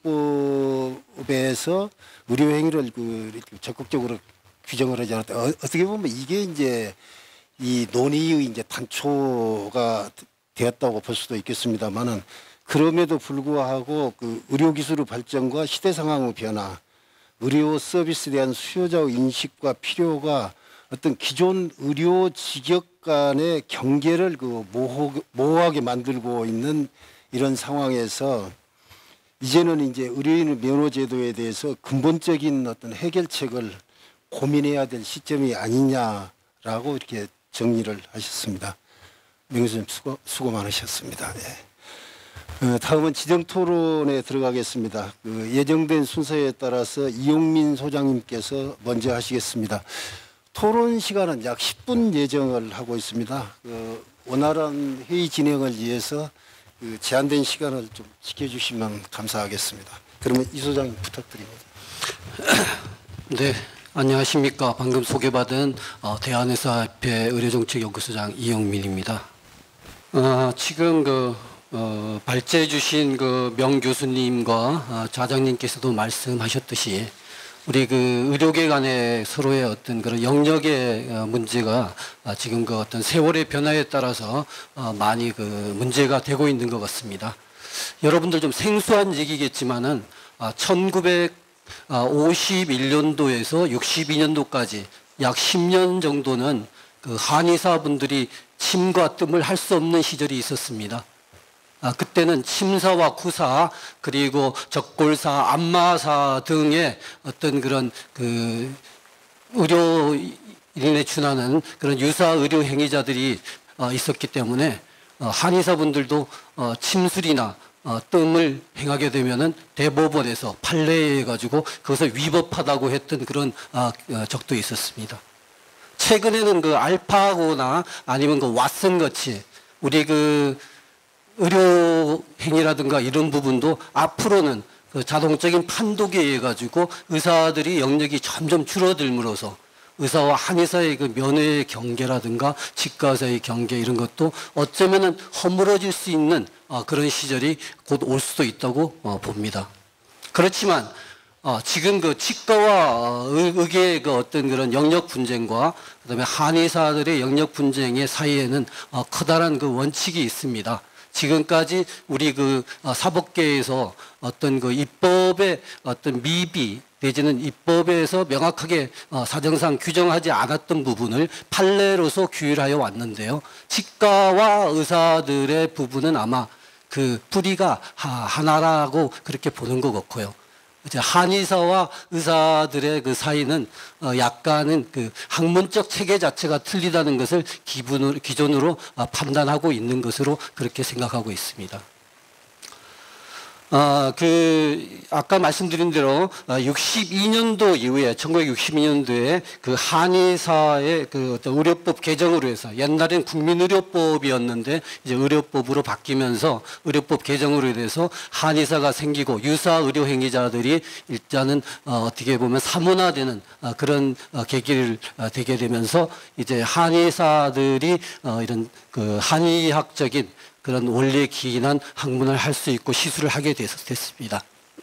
S2: 의료법에서 의료 행위를 그 이렇게 적극적으로 규정을 하지 않았다. 어, 어떻게 보면 이게 이제 이 논의의 이제 단초가 되었다고 볼 수도 있겠습니다만은 그럼에도 불구하고 그 의료기술의 발전과 시대 상황의 변화 의료 서비스에 대한 수요자의 인식과 필요가 어떤 기존 의료 직역 간의 경계를 그 모호, 모호하게 만들고 있는 이런 상황에서 이제는 이제 의료인 면허 제도에 대해서 근본적인 어떤 해결책을 고민해야 될 시점이 아니냐라고 이렇게 정리를 하셨습니다. 명 교수님 수고, 수고 많으셨습니다. 예. 어, 다음은 지정 토론에 들어가겠습니다. 그 예정된 순서에 따라서 이용민 소장님께서 먼저 하시겠습니다. 토론 시간은 약 십 분 예정을 하고 있습니다. 그 원활한 회의 진행을 위해서 그 제한된 시간을 좀 지켜주시면 감사하겠습니다. 그러면 이 소장님 부탁드립니다.
S4: 네, 안녕하십니까. 방금 소개받은 어, 대한의사협회 의료정책연구소장 이용민입니다. 어, 지금 그 어, 발제해 주신 그 명 교수님과 어, 좌장님께서도 말씀하셨듯이 우리 그 의료계 간의 서로의 어떤 그런 영역의 어, 문제가 어, 지금 그 어떤 세월의 변화에 따라서 어, 많이 그 문제가 되고 있는 것 같습니다. 여러분들 좀 생소한 얘기겠지만은 어, 천구백오십일 년도에서 육십이 년도까지 약 십 년 정도는 그 한의사분들이 침과 뜸을 할 수 없는 시절이 있었습니다. 아, 그때는 침사와 구사 그리고 적골사, 안마사 등의 어떤 그런 그 의료인에 준하는 그런 유사 의료 행위자들이 어, 있었기 때문에 어, 한의사분들도 어, 침술이나 어, 뜸을 행하게 되면은 대법원에서 판례해 가지고 그것을 위법하다고 했던 그런 어, 어, 적도 있었습니다. 최근에는 그 알파고나 아니면 그 왓슨 같이 우리 그 의료 행위라든가 이런 부분도 앞으로는 그 자동적인 판독에 의해 가지고 의사들이 영역이 점점 줄어들므로써 의사와 한의사의 그 면회의 경계라든가 치과의사의 경계 이런 것도 어쩌면은 허물어질 수 있는 어, 그런 시절이 곧 올 수도 있다고 어, 봅니다. 그렇지만 어, 지금 그 치과와 어, 의- 의계의 그 어떤 그런 영역 분쟁과 그다음에 한의사들의 영역 분쟁의 사이에는 어, 커다란 그 원칙이 있습니다. 지금까지 우리 그 어, 사법계에서 어떤 그 입법의 어떤 미비 내지는 입법에서 명확하게 어, 사정상 규정하지 않았던 부분을 판례로서 규율하여 왔는데요. 치과와 의사들의 부분은 아마 그 뿌리가 하- 하나라고 그렇게 보는 것 같고요. 이제 한의사와 의사들의 그 사이는 어 약간은 그 학문적 체계 자체가 틀리다는 것을 기본으로, 기존으로 어 판단하고 있는 것으로 그렇게 생각하고 있습니다. 아, 그, 아까 말씀드린 대로 육십이 년도 이후에, 천구백육십이 년도에 그 한의사의 그 어떤 의료법 개정으로 해서 옛날엔 국민의료법이었는데 이제 의료법으로 바뀌면서 의료법 개정으로 돼서 한의사가 생기고 유사 의료 행위자들이 일단은 어, 어떻게 보면 사문화되는 어, 그런 어, 계기를 어, 되게 되면서 이제 한의사들이 어, 이런 그 한의학적인 그런 원리에 기인한 학문을 할 수 있고 시술을 하게 됐습니다.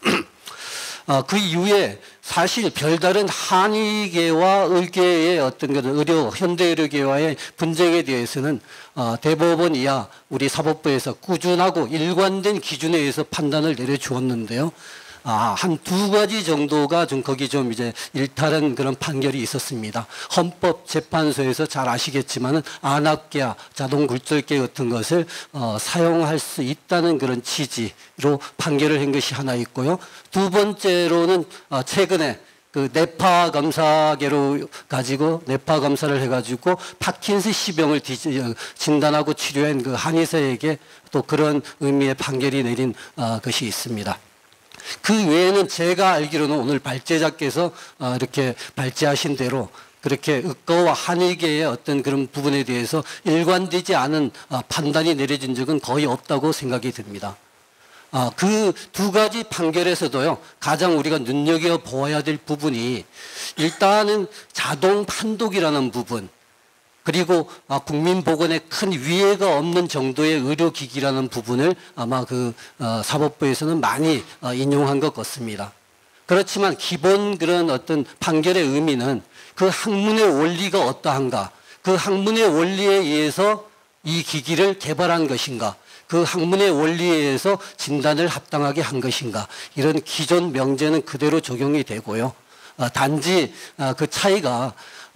S4: 어, 그 이후에 사실 별다른 한의계와 의계의 어떤 그런 의료, 현대의료계와의 분쟁에 대해서는 어, 대법원 이하 우리 사법부에서 꾸준하고 일관된 기준에 의해서 판단을 내려주었는데요. 아, 한 두 가지 정도가 좀 거기 좀 이제 일탈한 그런 판결이 있었습니다. 헌법재판소에서 잘 아시겠지만은 안압계와 자동굴절계 같은 것을 어, 사용할 수 있다는 그런 취지로 판결을 한 것이 하나 있고요. 두 번째로는 어, 최근에 그 뇌파 검사계로 가지고 뇌파 검사를 해가지고 파킨슨씨병을 진단하고 치료한 그 한의사에게 또 그런 의미의 판결이 내린 어, 것이 있습니다. 그 외에는 제가 알기로는 오늘 발제자께서 어, 이렇게 발제하신 대로 그렇게 의과와 한의계의 어떤 그런 부분에 대해서 일관되지 않은 어, 판단이 내려진 적은 거의 없다고 생각이 듭니다. 어, 그 두 가지 판결에서도요, 가장 우리가 눈여겨보아야 될 부분이 일단은 자동 판독이라는 부분, 그리고 국민보건에 큰 위해가 없는 정도의 의료기기라는 부분을 아마 그 사법부에서는 많이 인용한 것 같습니다. 그렇지만 기본 그런 어떤 판결의 의미는 그 학문의 원리가 어떠한가, 그 학문의 원리에 의해서 이 기기를 개발한 것인가, 그 학문의 원리에 의해서 진단을 합당하게 한 것인가, 이런 기존 명제는 그대로 적용이 되고요. 단지 그 차이가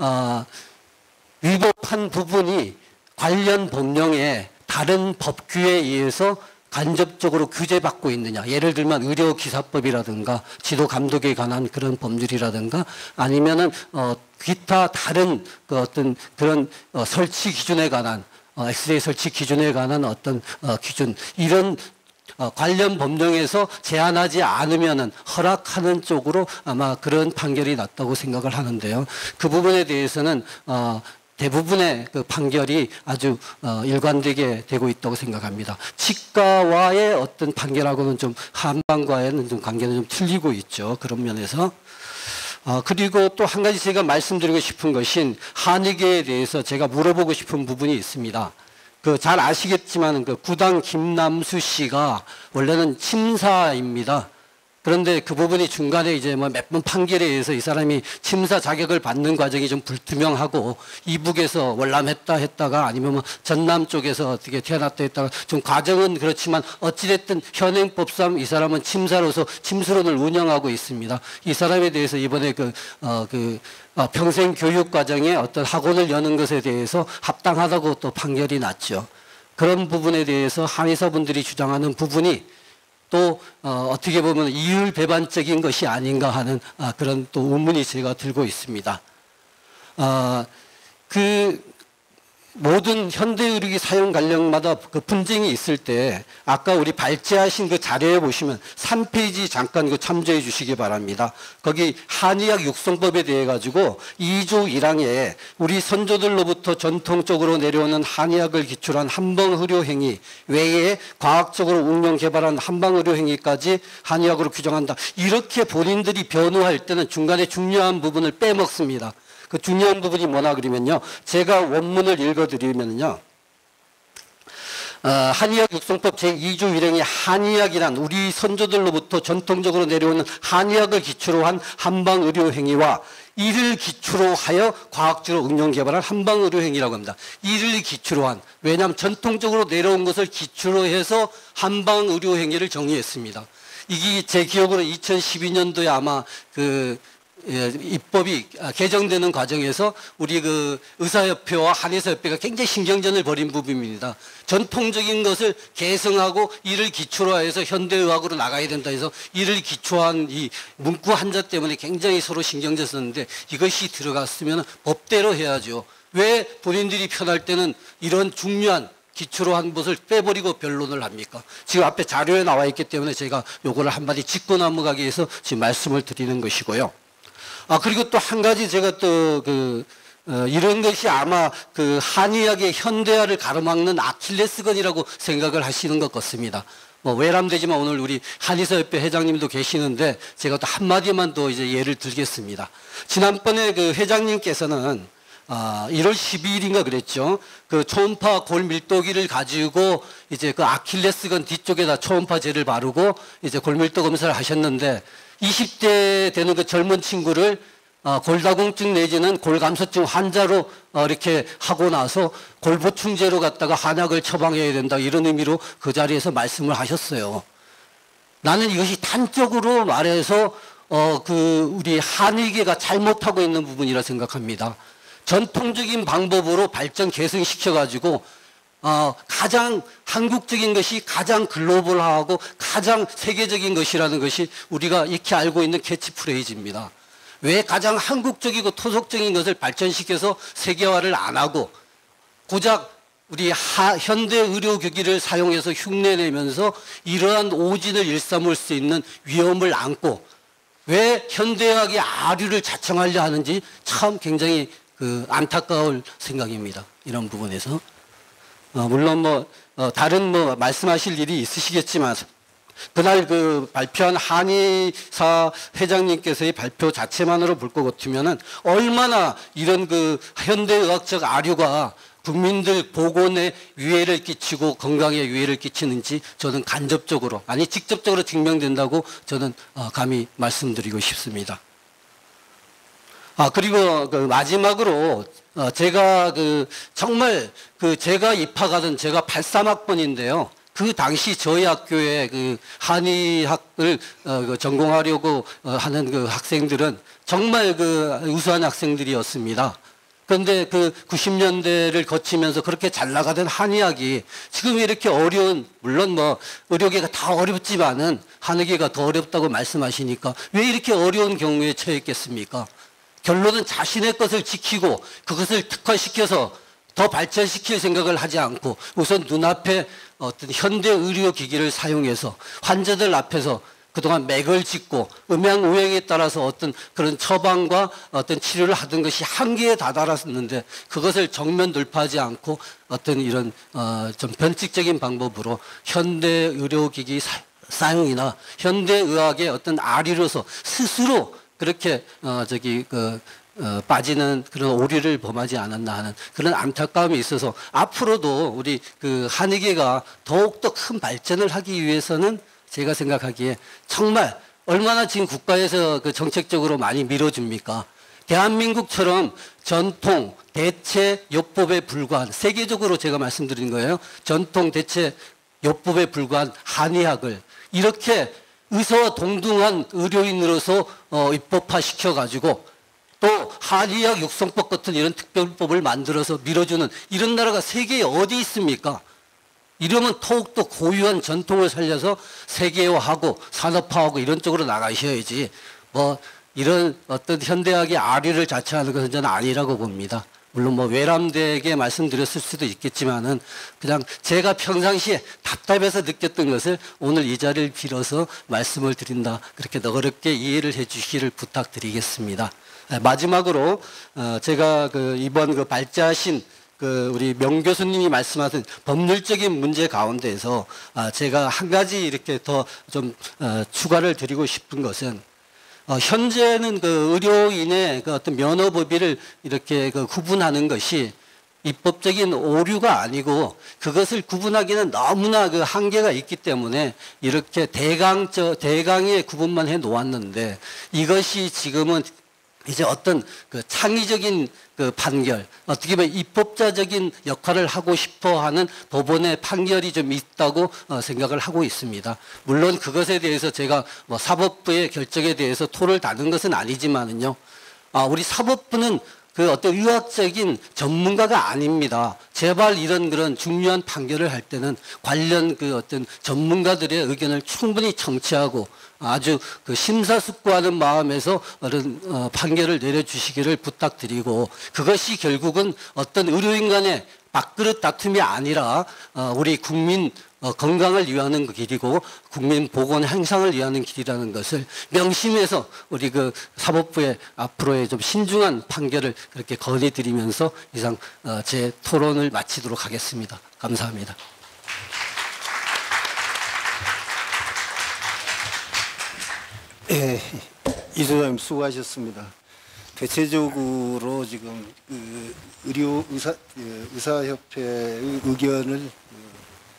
S4: 위법한 부분이 관련 법령에 다른 법규에 의해서 간접적으로 규제받고 있느냐. 예를 들면 의료기사법이라든가 지도감독에 관한 그런 법률이라든가 아니면은 어 기타 다른 그 어떤 그런 어 설치 기준에 관한 어 엑스레이 설치 기준에 관한 어떤 어 기준 이런 어, 관련 법령에서 제한하지 않으면은 허락하는 쪽으로 아마 그런 판결이 났다고 생각을 하는데요. 그 부분에 대해서는 어, 대부분의 그 판결이 아주 어, 일관되게 되고 있다고 생각합니다. 치과와의 어떤 판결하고는 좀 한방과에는 좀 관계는 좀 틀리고 있죠. 그런 면에서. 어, 그리고 또 한 가지 제가 말씀드리고 싶은 것인 한의계에 대해서 제가 물어보고 싶은 부분이 있습니다. 그 잘 아시겠지만 그 구당 김남수 씨가 원래는 침사입니다. 그런데 그 부분이 중간에 이제 뭐 몇 번 판결에 의해서 이 사람이 침사 자격을 받는 과정이 좀 불투명하고 이북에서 월남했다 했다가 아니면 뭐 전남 쪽에서 어떻게 태어났다 했다가 좀 과정은 그렇지만 어찌됐든 현행법상 이 사람은 침사로서 침수론을 운영하고 있습니다. 이 사람에 대해서 이번에 그, 어, 그, 어, 평생 교육 과정에 어떤 학원을 여는 것에 대해서 합당하다고 또 판결이 났죠. 그런 부분에 대해서 한의사분들이 주장하는 부분이 또 어, 어떻게 보면 이율배반적인 것이 아닌가 하는 아, 그런 또 의문이 제가 들고 있습니다. 아, 그 모든 현대의료기 사용 관련마다 그 분쟁이 있을 때 아까 우리 발제하신 그 자료에 보시면 삼 페이지 잠깐 그 참조해 주시기 바랍니다. 거기 한의학 육성법에 대해 가지고 이 조 일 항에 우리 선조들로부터 전통적으로 내려오는 한의학을 기초한 한방의료행위 외에 과학적으로 응용 개발한 한방의료행위까지 한의학으로 규정한다. 이렇게 본인들이 변호할 때는 중간에 중요한 부분을 빼먹습니다. 그 중요한 부분이 뭐나 그러면요. 제가 원문을 읽어드리면요. 어, 한의학 육성법 제이 조 일 행의 한의학이란 우리 선조들로부터 전통적으로 내려오는 한의학을 기초로 한 한방의료행위와 이를 기초로 하여 과학적으로 응용 개발한 한방의료행위라고 합니다. 이를 기초로 한, 왜냐하면 전통적으로 내려온 것을 기초로 해서 한방의료행위를 정의했습니다. 이게 제 기억으로 이천십이 년도에 아마 그 예, 입법이 개정되는 과정에서 우리 그 의사협회와 한의사협회가 굉장히 신경전을 벌인 부분입니다. 전통적인 것을 개성하고 이를 기초로 해서 현대의학으로 나가야 된다 해서 이를 기초한 이 문구 한자 때문에 굉장히 서로 신경전 썼는데 이것이 들어갔으면 법대로 해야죠. 왜 본인들이 편할 때는 이런 중요한 기초로 한 것을 빼버리고 변론을 합니까? 지금 앞에 자료에 나와 있기 때문에 제가 요거를 한마디 짚고 넘어가기 위해서 지금 말씀을 드리는 것이고요. 아, 그리고 또 한 가지 제가 또 그, 어, 이런 것이 아마 그 한의학의 현대화를 가로막는 아킬레스건이라고 생각을 하시는 것 같습니다. 뭐 외람되지만 오늘 우리 한의사협회 회장님도 계시는데 제가 또 한마디만 더 이제 예를 들겠습니다. 지난번에 그 회장님께서는 아, 일월 십이일인가 그랬죠. 그 초음파 골밀도기를 가지고 이제 그 아킬레스건 뒤쪽에다 초음파 젤을 바르고 이제 골밀도 검사를 하셨는데 이십 대 되는 그 젊은 친구를 어, 골다공증 내지는 골감소증 환자로 어, 이렇게 하고 나서 골보충제로 갖다가 한약을 처방해야 된다 이런 의미로 그 자리에서 말씀을 하셨어요. 나는 이것이 단적으로 말해서 어, 그 우리 한의계가 잘못하고 있는 부분이라 생각합니다. 전통적인 방법으로 발전 개선시켜 가지고 어, 가장 한국적인 것이 가장 글로벌하고 가장 세계적인 것이라는 것이 우리가 익히 알고 있는 캐치프레이즈입니다. 왜 가장 한국적이고 토속적인 것을 발전시켜서 세계화를 안 하고 고작 우리 하, 현대 의료기기를 사용해서 흉내내면서 이러한 오진을 일삼을 수 있는 위험을 안고 왜 현대학의 아류를 자청하려 하는지 참 굉장히 그 안타까울 생각입니다. 이런 부분에서. 어, 물론 뭐, 어, 다른 뭐, 말씀하실 일이 있으시겠지만, 그날 그 발표한 한의사 회장님께서의 발표 자체만으로 볼 것 같으면은, 얼마나 이런 그 현대의학적 아류가 국민들 보건에 위해를 끼치고 건강에 위해를 끼치는지 저는 간접적으로, 아니 직접적으로 증명된다고 저는 어, 감히 말씀드리고 싶습니다. 아, 그리고 그 마지막으로 어 제가 그 정말 그 제가 입학하던 제가 팔십삼 학번인데요. 그 당시 저희 학교에 그 한의학을 어 그 전공하려고 어 하는 그 학생들은 정말 그 우수한 학생들이었습니다. 그런데 그 구십 년대를 거치면서 그렇게 잘 나가던 한의학이 지금 이렇게 어려운, 물론 뭐 의료계가 다 어렵지만은 한의계가 더 어렵다고 말씀하시니까 왜 이렇게 어려운 경우에 처했겠습니까? 결론은 자신의 것을 지키고 그것을 특화시켜서 더 발전시킬 생각을 하지 않고 우선 눈앞에 어떤 현대 의료기기를 사용해서 환자들 앞에서 그동안 맥을 짚고 음양우행에 따라서 어떤 그런 처방과 어떤 치료를 하던 것이 한계에 다다랐었는데 그것을 정면 돌파하지 않고 어떤 이런 어 좀 변칙적인 방법으로 현대 의료기기 사, 사용이나 현대의학의 어떤 아리로서 스스로 그렇게 어 저기 그 어 빠지는 그런 오류를 범하지 않았나 하는 그런 안타까움이 있어서 앞으로도 우리 그 한의계가 더욱더 큰 발전을 하기 위해서는 제가 생각하기에 정말 얼마나 지금 국가에서 그 정책적으로 많이 밀어줍니까? 대한민국처럼 전통 대체 요법에 불과한, 세계적으로 제가 말씀드린 거예요. 전통 대체 요법에 불과한 한의학을 이렇게 의사와 동등한 의료인으로서 어, 입법화 시켜가지고 또 한의학 육성법 같은 이런 특별법을 만들어서 밀어주는 이런 나라가 세계에 어디 있습니까? 이러면 더욱더 고유한 전통을 살려서 세계화하고 산업화하고 이런 쪽으로 나가셔야지 뭐 이런 어떤 현대학의 아류를 자처하는 것은 저는 아니라고 봅니다. 물론 뭐 외람되게 말씀드렸을 수도 있겠지만은 그냥 제가 평상시에 답답해서 느꼈던 것을 오늘 이 자리를 빌어서 말씀을 드린다. 그렇게 너그럽게 이해를 해 주시기를 부탁드리겠습니다. 마지막으로 제가 그 이번 그 발제하신 그 우리 명 교수님이 말씀하신 법률적인 문제 가운데에서 제가 한 가지 이렇게 더 좀 추가를 드리고 싶은 것은 어, 현재는 그 의료인의 그 어떤 면허 법의를 이렇게 그 구분하는 것이 입법적인 오류가 아니고 그것을 구분하기는 너무나 그 한계가 있기 때문에 이렇게 대강 저 대강의 구분만 해 놓았는데 이것이 지금은 이제 어떤 그 창의적인 그 판결, 어떻게 보면 입법자적인 역할을 하고 싶어 하는 법원의 판결이 좀 있다고 어, 생각을 하고 있습니다. 물론 그것에 대해서 제가 뭐 사법부의 결정에 대해서 토를 다는 것은 아니지만은요, 아, 우리 사법부는 그 어떤 의학적인 전문가가 아닙니다. 제발 이런 그런 중요한 판결을 할 때는 관련 그 어떤 전문가들의 의견을 충분히 청취하고 아주 그 심사숙고하는 마음에서 어떤 어, 판결을 내려주시기를 부탁드리고, 그것이 결국은 어떤 의료인 간의 밥그릇 다툼이 아니라 어, 우리 국민 어, 건강을 위하는 길이고 국민 보건 향상을 위하는 길이라는 것을 명심해서 우리 그 사법부의 앞으로의 좀 신중한 판결을 그렇게 건의드리면서 이상 어, 제 토론을 마치도록 하겠습니다. 감사합니다.
S2: 예, 이 소장님 수고하셨습니다. 대체적으로 지금 그 의료 의사 그 의사협회의 의견을 그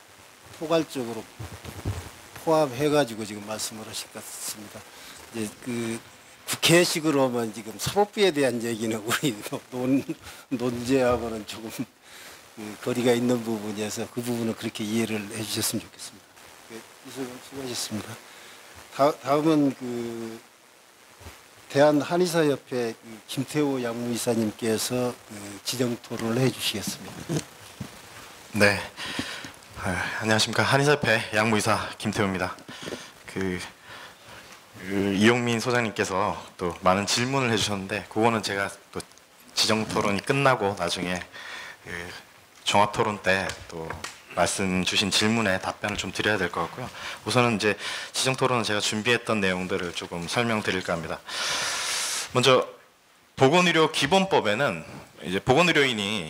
S2: 포괄적으로 포함해가지고 지금 말씀을 하실 것 같습니다. 이제 그 국회식으로 하면 지금 사법부에 대한 얘기는 우리 논 논제하고는 조금 그 거리가 있는 부분이어서 그 부분은 그렇게 이해를 해주셨으면 좋겠습니다. 네, 이 소장님 수고하셨습니다. 다, 다음은 그 대한 한의사협회 그 김태호 양무이사님께서 그 지정 토론을 해주시겠습니다.
S5: 네, 아, 안녕하십니까. 한의사협회 양무이사 김태호입니다. 그, 그 이용민 소장님께서 또 많은 질문을 해주셨는데 그거는 제가 또 지정 토론이 끝나고 나중에 그 종합 토론 때 또 말씀 주신 질문에 답변을 좀 드려야 될 것 같고요. 우선은 이제 지정 토론은 제가 준비했던 내용들을 조금 설명드릴까 합니다. 먼저 보건의료 기본법에는 이제 보건의료인이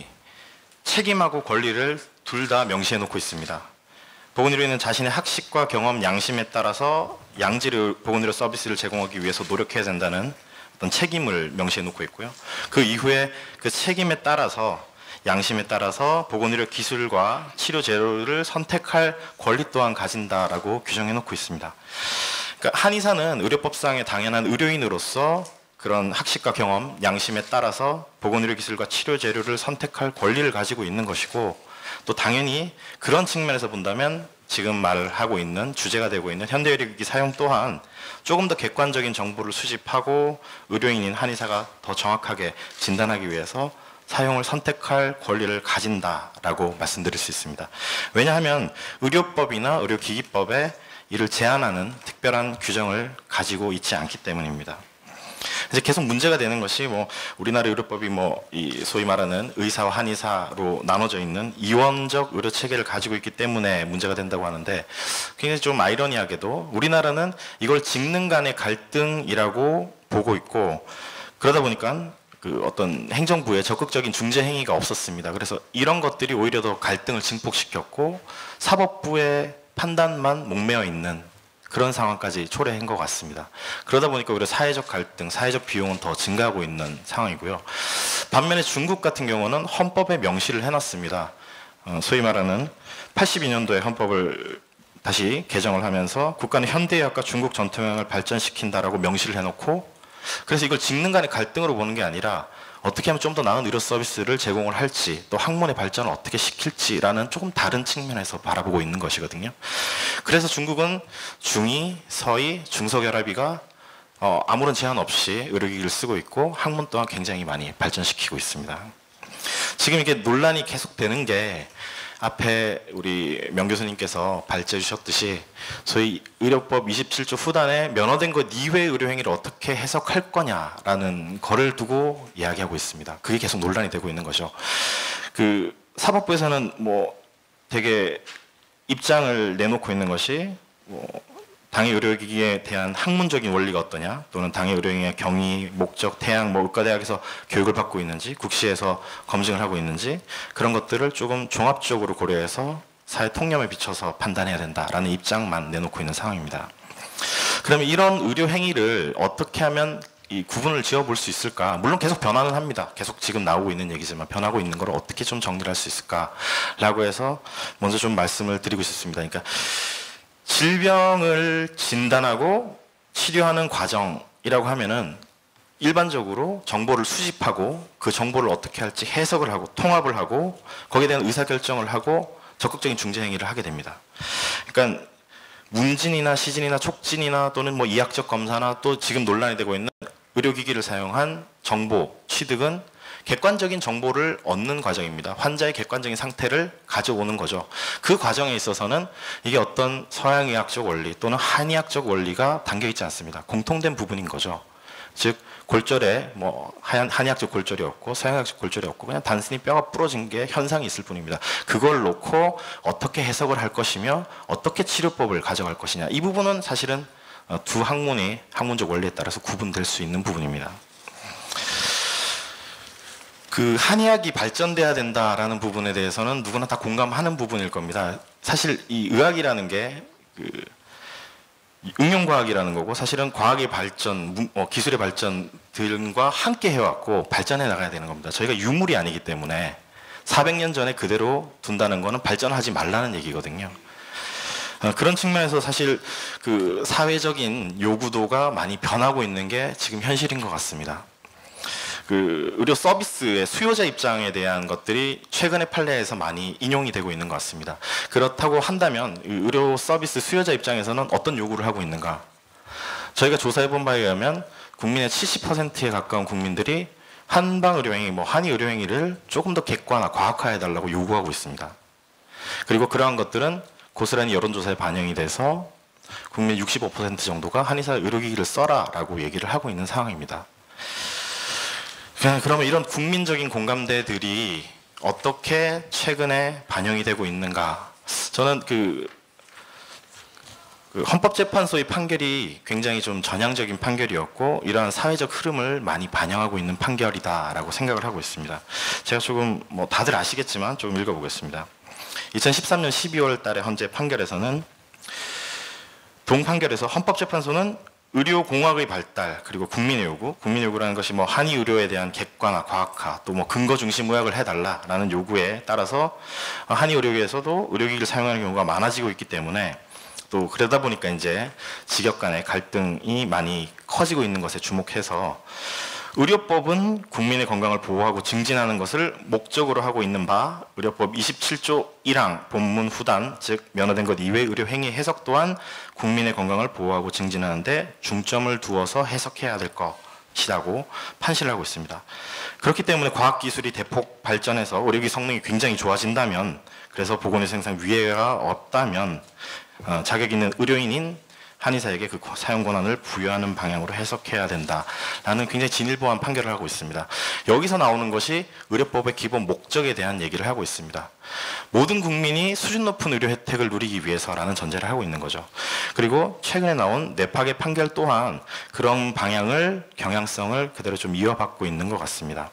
S5: 책임하고 권리를 둘 다 명시해 놓고 있습니다. 보건의료인은 자신의 학식과 경험, 양심에 따라서 양질의 보건의료 서비스를 제공하기 위해서 노력해야 된다는 어떤 책임을 명시해 놓고 있고요. 그 이후에 그 책임에 따라서 양심에 따라서 보건의료 기술과 치료 재료를 선택할 권리 또한 가진다라고 규정해 놓고 있습니다. 그러니까 한의사는 의료법상의 당연한 의료인으로서 그런 학식과 경험, 양심에 따라서 보건의료 기술과 치료 재료를 선택할 권리를 가지고 있는 것이고, 또 당연히 그런 측면에서 본다면 지금 말하고 있는 주제가 되고 있는 현대의료기기 사용 또한 조금 더 객관적인 정보를 수집하고 의료인인 한의사가 더 정확하게 진단하기 위해서 사용을 선택할 권리를 가진다라고 말씀드릴 수 있습니다. 왜냐하면 의료법이나 의료기기법에 이를 제한하는 특별한 규정을 가지고 있지 않기 때문입니다. 이제 계속 문제가 되는 것이 뭐 우리나라 의료법이 뭐 이 소위 말하는 의사와 한의사로 나눠져 있는 이원적 의료 체계를 가지고 있기 때문에 문제가 된다고 하는데, 굉장히 좀 아이러니하게도 우리나라는 이걸 직능 간의 갈등이라고 보고 있고, 그러다 보니까 그 어떤 행정부의 적극적인 중재 행위가 없었습니다. 그래서 이런 것들이 오히려 더 갈등을 증폭시켰고 사법부의 판단만 목매어 있는 그런 상황까지 초래한 것 같습니다. 그러다 보니까 오히려 사회적 갈등, 사회적 비용은 더 증가하고 있는 상황이고요. 반면에 중국 같은 경우는 헌법에 명시를 해놨습니다. 어, 소위 말하는 팔십이 년도에 헌법을 다시 개정을 하면서 국가는 현대의학과 중국 전통의학을 발전시킨다라고 명시를 해놓고, 그래서 이걸 직능 간의 갈등으로 보는 게 아니라 어떻게 하면 좀 더 나은 의료 서비스를 제공을 할지, 또 학문의 발전을 어떻게 시킬지라는 조금 다른 측면에서 바라보고 있는 것이거든요. 그래서 중국은 중의, 서의, 중서결합의가 어, 아무런 제한 없이 의료기기를 쓰고 있고 학문 또한 굉장히 많이 발전시키고 있습니다. 지금 이게 논란이 계속되는 게 앞에 우리 명 교수님께서 발제해 주셨듯이 소위 의료법 이십칠 조 후단에 면허된 것 이외의 의료행위를 어떻게 해석할 거냐라는 거를 두고 이야기하고 있습니다. 그게 계속 논란이 되고 있는 거죠. 그 사법부에서는 뭐 되게 입장을 내놓고 있는 것이 뭐 당해 의료기기에 대한 학문적인 원리가 어떠냐, 또는 당해 의료행위의 경위, 목적, 태양, 뭐 의과대학에서 교육을 받고 있는지, 국시에서 검증을 하고 있는지, 그런 것들을 조금 종합적으로 고려해서 사회 통념에 비춰서 판단해야 된다라는 입장만 내놓고 있는 상황입니다. 그러면 이런 의료 행위를 어떻게 하면 이 구분을 지어볼 수 있을까? 물론 계속 변화는 합니다. 계속 지금 나오고 있는 얘기지만 변하고 있는 걸 어떻게 좀 정리를 할 수 있을까라고 해서 먼저 좀 말씀을 드리고 싶습니다. 그러니까 질병을 진단하고 치료하는 과정이라고 하면은 일반적으로 정보를 수집하고 그 정보를 어떻게 할지 해석을 하고 통합을 하고 거기에 대한 의사결정을 하고 적극적인 중재 행위를 하게 됩니다. 그러니까 문진이나 시진이나 촉진이나 또는 뭐 이학적 검사나 또 지금 논란이 되고 있는 의료기기를 사용한 정보 취득은 객관적인 정보를 얻는 과정입니다. 환자의 객관적인 상태를 가져오는 거죠. 그 과정에 있어서는 이게 어떤 서양의학적 원리 또는 한의학적 원리가 담겨 있지 않습니다. 공통된 부분인 거죠. 즉 골절에 뭐 한, 한의학적 골절이 없고 서양의학적 골절이 없고 그냥 단순히 뼈가 부러진 게 현상이 있을 뿐입니다. 그걸 놓고 어떻게 해석을 할 것이며 어떻게 치료법을 가져갈 것이냐, 이 부분은 사실은 두 학문의 학문적 원리에 따라서 구분될 수 있는 부분입니다. 그 한의학이 발전돼야 된다라는 부분에 대해서는 누구나 다 공감하는 부분일 겁니다. 사실 이 의학이라는 게 그 응용과학이라는 거고 사실은 과학의 발전, 어, 기술의 발전들과 함께 해왔고 발전해 나가야 되는 겁니다. 저희가 유물이 아니기 때문에 사백 년 전에 그대로 둔다는 거는 발전하지 말라는 얘기거든요. 어, 그런 측면에서 사실 그 사회적인 요구도가 많이 변하고 있는 게 지금 현실인 것 같습니다. 그 의료 서비스의 수요자 입장에 대한 것들이 최근의 판례에서 많이 인용이 되고 있는 것 같습니다. 그렇다고 한다면 의료 서비스 수요자 입장에서는 어떤 요구를 하고 있는가? 저희가 조사해 본 바에 의하면 국민의 칠십 퍼센트에 가까운 국민들이 한방 의료행위, 뭐 한의 의료행위를 조금 더 객관화, 과학화해 달라고 요구하고 있습니다. 그리고 그러한 것들은 고스란히 여론조사에 반영이 돼서 국민 육십오 퍼센트 정도가 한의사 의료기기를 써라라고 얘기를 하고 있는 상황입니다. 그러면 이런 국민적인 공감대들이 어떻게 최근에 반영이 되고 있는가? 저는 그, 그 헌법재판소의 판결이 굉장히 좀 전향적인 판결이었고 이러한 사회적 흐름을 많이 반영하고 있는 판결이다라고 생각을 하고 있습니다. 제가 조금 뭐 다들 아시겠지만 조금 읽어보겠습니다. 이천십삼 년 십이월 달에 헌재 판결에서는 동판결에서 헌법재판소는 의료공학의 발달 그리고 국민의 요구, 국민의 요구라는 것이 뭐 한의 의료에 대한 객관화, 과학화, 또 뭐 근거 중심 의학을 해달라라는 요구에 따라서 한의 의료계에서도 의료기기를 사용하는 경우가 많아지고 있기 때문에 또 그러다 보니까 이제 직역 간의 갈등이 많이 커지고 있는 것에 주목해서 의료법은 국민의 건강을 보호하고 증진하는 것을 목적으로 하고 있는 바 의료법 이십칠 조 일 항 본문 후단, 즉 면허된 것 이외 의료 행위 해석 또한 국민의 건강을 보호하고 증진하는 데 중점을 두어서 해석해야 될 것이라고 판시를 하고 있습니다. 그렇기 때문에 과학기술이 대폭 발전해서 의료기 성능이 굉장히 좋아진다면, 그래서 보건의료 생산 위해가 없다면 어, 자격 있는 의료인인 한의사에게 그 사용 권한을 부여하는 방향으로 해석해야 된다라는 굉장히 진일보한 판결을 하고 있습니다. 여기서 나오는 것이 의료법의 기본 목적에 대한 얘기를 하고 있습니다. 모든 국민이 수준 높은 의료 혜택을 누리기 위해서라는 전제를 하고 있는 거죠. 그리고 최근에 나온 내팍의 판결 또한 그런 방향을, 경향성을 그대로 좀 이어받고 있는 것 같습니다.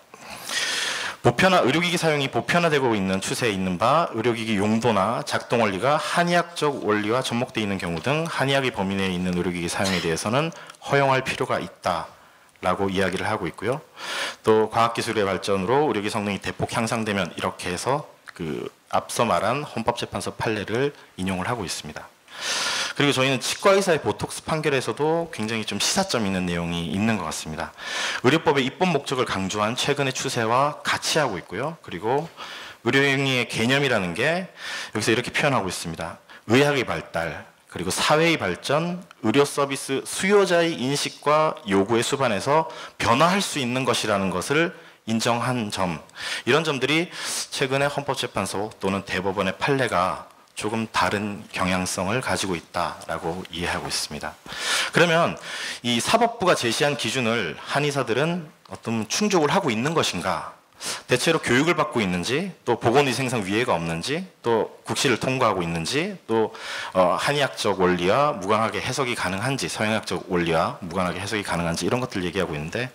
S5: 보편화, 의료기기 사용이 보편화되고 있는 추세에 있는 바 의료기기 용도나 작동 원리가 한의학적 원리와 접목되어 있는 경우 등 한의학의 범위 내에 있는 의료기기 사용에 대해서는 허용할 필요가 있다라고 이야기를 하고 있고요. 또 과학기술의 발전으로 의료기 성능이 대폭 향상되면 이렇게 해서 그 앞서 말한 헌법재판소 판례를 인용을 하고 있습니다. 그리고 저희는 치과의사의 보톡스 판결에서도 굉장히 좀 시사점 있는 내용이 있는 것 같습니다. 의료법의 입법 목적을 강조한 최근의 추세와 같이 하고 있고요. 그리고 의료행위의 개념이라는 게 여기서 이렇게 표현하고 있습니다. 의학의 발달, 그리고 사회의 발전, 의료 서비스 수요자의 인식과 요구의 수반에서 변화할 수 있는 것이라는 것을 인정한 점, 이런 점들이 최근에 헌법재판소 또는 대법원의 판례가 조금 다른 경향성을 가지고 있다라고 이해하고 있습니다. 그러면 이 사법부가 제시한 기준을 한의사들은 어떤 충족을 하고 있는 것인가? 대체로 교육을 받고 있는지, 또 보건위생상 위해가 없는지, 또 국시를 통과하고 있는지, 또 어, 한의학적 원리와 무관하게 해석이 가능한지, 서양학적 원리와 무관하게 해석이 가능한지, 이런 것들을 얘기하고 있는데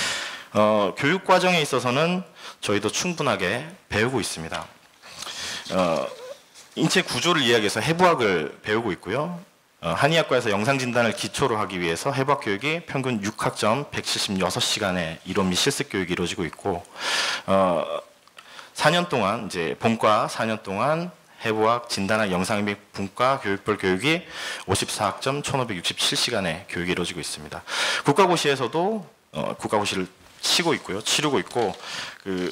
S5: 어, 교육 과정에 있어서는 저희도 충분하게 배우고 있습니다. 어, 인체 구조를 이야기해서 해부학을 배우고 있고요. 어, 한의학과에서 영상 진단을 기초로 하기 위해서 해부학 교육이 평균 육 학점 백칠십육 시간의 이론 및 실습 교육이 이루어지고 있고, 어, 사 년 동안 이제 본과 사 년 동안 해부학, 진단학, 영상 및 분과 교육별 교육이 오십사 학점 천오백육십칠 시간의 교육이 이루어지고 있습니다. 국가고시에서도 어, 국가고시를 치고 있고요, 치르고 있고, 그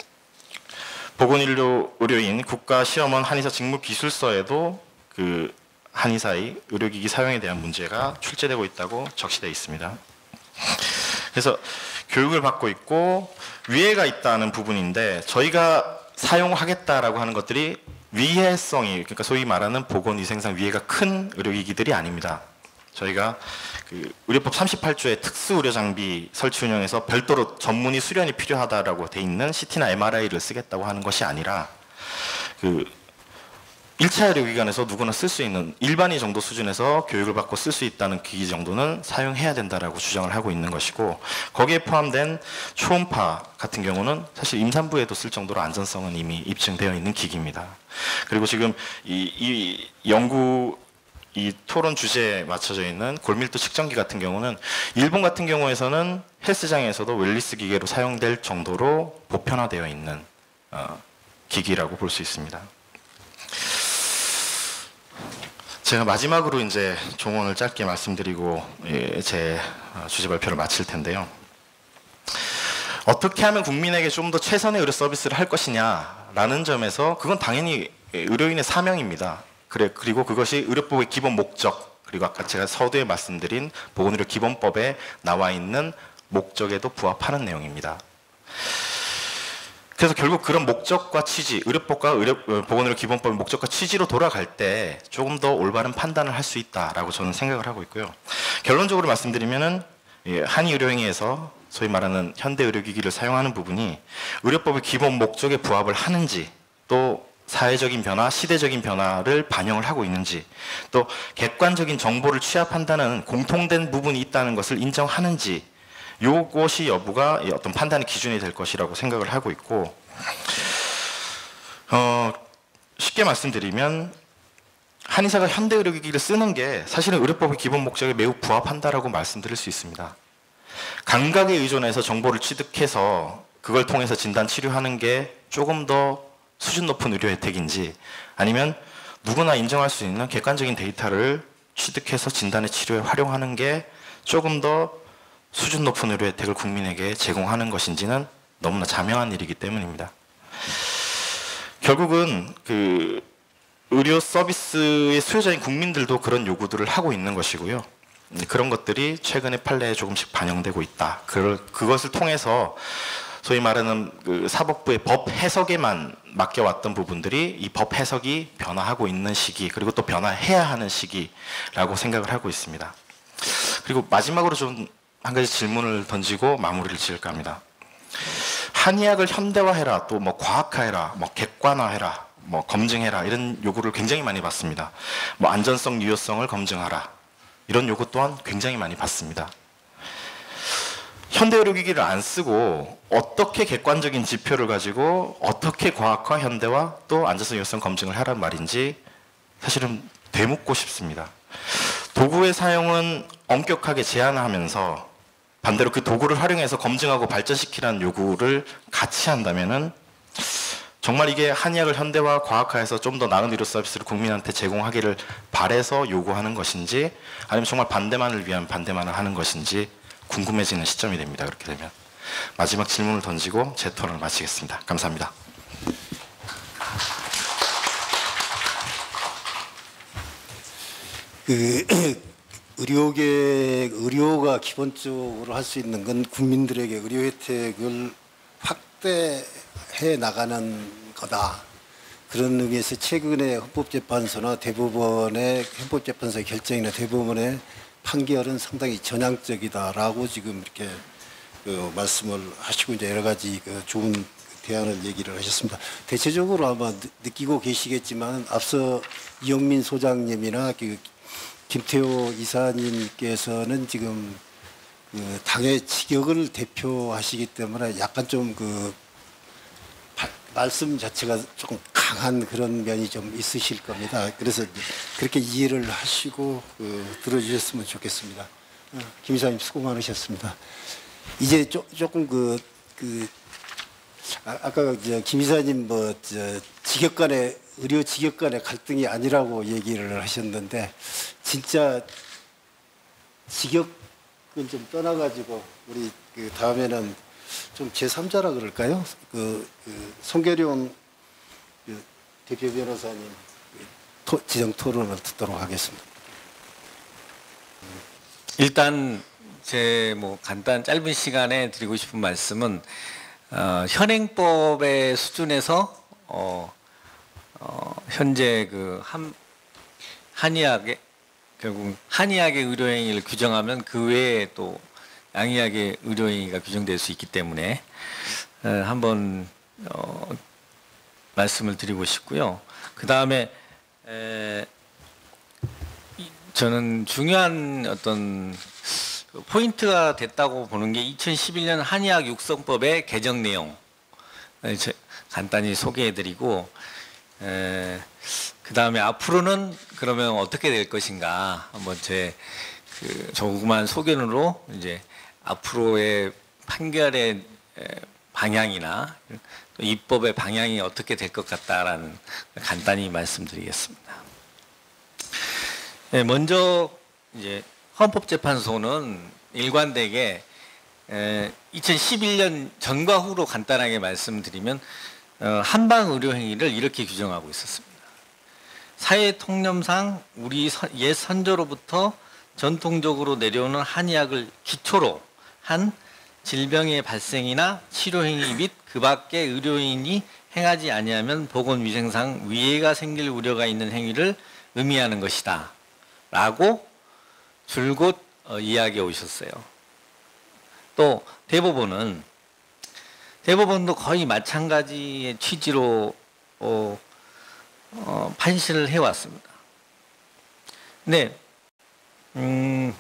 S5: 보건의료 의료인 국가시험원 한의사 직무기술서에도 그 한의사의 의료기기 사용에 대한 문제가 출제되고 있다고 적시되어 있습니다. 그래서 교육을 받고 있고 위해가 있다는 부분인데, 저희가 사용하겠다라고 하는 것들이 위해성이, 그러니까 소위 말하는 보건위생상 위해가 큰 의료기기들이 아닙니다. 저희가 그 의료법 삼십팔 조의 특수의료장비 설치 운영에서 별도로 전문의 수련이 필요하다라고 돼 있는 씨티나 엠알아이를 쓰겠다고 하는 것이 아니라, 그 일 차 의료기관에서 누구나 쓸 수 있는 일반의 정도 수준에서 교육을 받고 쓸 수 있다는 기기 정도는 사용해야 된다라고 주장을 하고 있는 것이고, 거기에 포함된 초음파 같은 경우는 사실 임산부에도 쓸 정도로 안전성은 이미 입증되어 있는 기기입니다. 그리고 지금 이, 이 연구 이 토론 주제에 맞춰져 있는 골밀도 측정기 같은 경우는 일본 같은 경우에서는 헬스장에서도 웰리스 기계로 사용될 정도로 보편화되어 있는 어, 기기라고 볼 수 있습니다. 제가 마지막으로 이제 종언을 짧게 말씀드리고 예, 제 주제 발표를 마칠 텐데요. 어떻게 하면 국민에게 좀 더 최선의 의료 서비스를 할 것이냐라는 점에서 그건 당연히 의료인의 사명입니다. 그래, 그리고 그것이 의료법의 기본 목적, 그리고 아까 제가 서두에 말씀드린 보건의료 기본법에 나와 있는 목적에도 부합하는 내용입니다. 그래서 결국 그런 목적과 취지, 의료법과 의료, 보건의료 기본법의 목적과 취지로 돌아갈 때 조금 더 올바른 판단을 할 수 있다라고 저는 생각을 하고 있고요. 결론적으로 말씀드리면은 한의의료행위에서 소위 말하는 현대의료기기를 사용하는 부분이 의료법의 기본 목적에 부합을 하는지, 또 사회적인 변화, 시대적인 변화를 반영을 하고 있는지, 또 객관적인 정보를 취합한다는 공통된 부분이 있다는 것을 인정하는지, 요것이 여부가 어떤 판단의 기준이 될 것이라고 생각을 하고 있고, 어, 쉽게 말씀드리면 한의사가 현대의료기기를 쓰는 게 사실은 의료법의 기본 목적에 매우 부합한다라고 말씀드릴 수 있습니다. 감각에 의존해서 정보를 취득해서 그걸 통해서 진단 치료하는 게 조금 더 수준 높은 의료 혜택인지, 아니면 누구나 인정할 수 있는 객관적인 데이터를 취득해서 진단의 치료에 활용하는 게 조금 더 수준 높은 의료 혜택을 국민에게 제공하는 것인지는 너무나 자명한 일이기 때문입니다. 결국은 그 의료 서비스의 수요자인 국민들도 그런 요구들을 하고 있는 것이고요. 그런 것들이 최근에 판례에 조금씩 반영되고 있다. 그걸, 그것을 통해서 소위 말하는 그 사법부의 법 해석에만 맡겨왔던 부분들이 이 법 해석이 변화하고 있는 시기, 그리고 또 변화해야 하는 시기라고 생각을 하고 있습니다. 그리고 마지막으로 좀 한 가지 질문을 던지고 마무리를 지을까 합니다. 한의학을 현대화해라, 또 뭐 과학화해라, 뭐 객관화해라, 뭐 검증해라, 이런 요구를 굉장히 많이 받습니다. 뭐 안전성, 유효성을 검증하라, 이런 요구 또한 굉장히 많이 받습니다. 현대의료기기를 안 쓰고 어떻게 객관적인 지표를 가지고 어떻게 과학화, 현대화, 또 안전성, 유효성 검증을 하란 말인지 사실은 되묻고 싶습니다. 도구의 사용은 엄격하게 제한하면서 반대로 그 도구를 활용해서 검증하고 발전시키라는 요구를 같이 한다면은 정말 이게 한의학을 현대화, 과학화해서 좀 더 나은 의료 서비스를 국민한테 제공하기를 바래서 요구하는 것인지, 아니면 정말 반대만을 위한 반대만을 하는 것인지 궁금해지는 시점이 됩니다. 그렇게 되면 마지막 질문을 던지고 제 토론을 마치겠습니다. 감사합니다.
S2: 그 의료계 의료가 기본적으로 할 수 있는 건 국민들에게 의료 혜택을 확대해 나가는 거다. 그런 의미에서 최근에 헌법재판소나 대법원의 헌법재판소의 결정이나 대법원의 판결은 상당히 전향적이다라고 지금 이렇게 그 말씀을 하시고 이제 여러 가지 그 좋은 대안을 얘기를 하셨습니다. 대체적으로 아마 느끼고 계시겠지만 앞서 이영민 소장님이나 그 김태호 이사님께서는 지금 그 당의 직역을 대표하시기 때문에 약간 좀 그 말씀 자체가 조금 강한 그런 면이 좀 있으실 겁니다. 그래서 그렇게 이해를 하시고 그, 들어주셨으면 좋겠습니다. 어, 김 이사님 수고 많으셨습니다. 이제 조, 조금 그, 그 아, 아까 저 김 이사님 뭐 저 직역 간의 의료 직역 간의 갈등이 아니라고 얘기를 하셨는데 진짜 직역은 좀 떠나가지고 우리 그 다음에는 좀 제삼자라 그럴까요? 그, 그 송계룡 그 대표 변호사님 토, 지정 토론을 듣도록 하겠습니다.
S6: 일단 제 뭐 간단 짧은 시간에 드리고 싶은 말씀은 어, 현행법의 수준에서 어, 어, 현재 그 한, 한의학의 결국 한의학의 의료행위를 규정하면 그 외에 또 양의학의 의료행위가 규정될 수 있기 때문에 어, 한번 어, 말씀을 드리고 싶고요. 그 다음에 저는 중요한 어떤 포인트가 됐다고 보는 게 이천십일 년 한의학 육성법의 개정 내용 간단히 소개해드리고 그 다음에 앞으로는 그러면 어떻게 될 것인가 한번 제 그 조그만 소견으로 이제 앞으로의 판결의 방향이나 또 입법의 방향이 어떻게 될 것 같다라는 간단히 말씀드리겠습니다. 먼저 이제 헌법재판소는 일관되게 이천십일 년 전과 후로 간단하게 말씀드리면 한방 의료 행위를 이렇게 규정하고 있었습니다. 사회 통념상 우리 옛 선조로부터 전통적으로 내려오는 한의학을 기초로 한 질병의 발생이나 치료 행위 및 그 밖의 의료인이 행하지 아니하면 보건위생상 위해가 생길 우려가 있는 행위를 의미하는 것이다 라고 줄곧 어, 이야기해 오셨어요. 또 대법원은 대법원도 거의 마찬가지의 취지로 어, 어, 판시를 해왔습니다. 근데 음,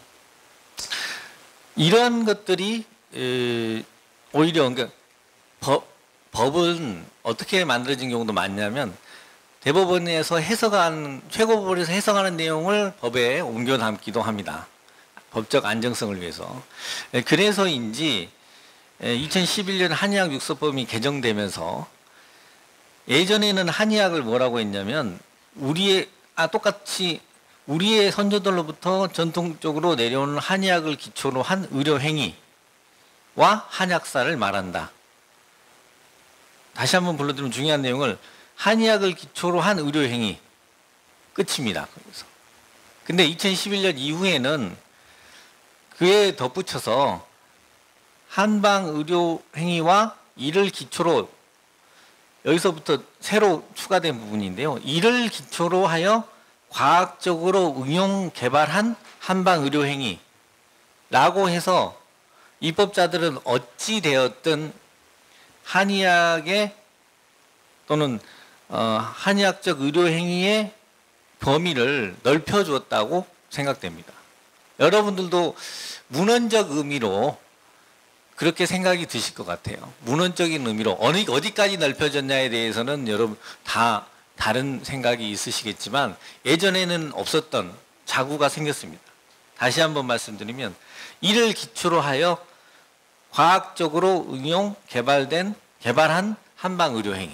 S6: 이런 것들이 에, 오히려 그러니까 법, 법은 어떻게 만들어진 경우도 많냐면 대법원에서 해석한 최고법원에서 해석하는 내용을 법에 옮겨 담기도 합니다. 법적 안정성을 위해서. 그래서인지 이천십일 년 한의학 육성법이 개정되면서 예전에는 한의학을 뭐라고 했냐면 우리의 아 똑같이 우리의 선조들로부터 전통적으로 내려오는 한의학을 기초로 한 의료 행위와 한약사를 말한다. 다시 한번 불러드리면 중요한 내용을 한의학을 기초로 한 의료 행위 끝입니다. 그래서 근데 이천십일 년 이후에는 그에 덧붙여서 한방 의료 행위와 이를 기초로 여기서부터 새로 추가된 부분인데요. 이를 기초로 하여 과학적으로 응용 개발한 한방 의료 행위라고 해서 입법자들은 어찌 되었든 한의학의 또는 어, 한의학적 의료 행위의 범위를 넓혀 주었다고 생각됩니다. 여러분들도 문헌적 의미로 그렇게 생각이 드실 것 같아요. 문헌적인 의미로 어느 어디까지 넓혀졌냐에 대해서는 여러분 다 다른 생각이 있으시겠지만 예전에는 없었던 자구가 생겼습니다. 다시 한번 말씀드리면 이를 기초로 하여 과학적으로 응용 개발된 개발한 한방 의료 행위.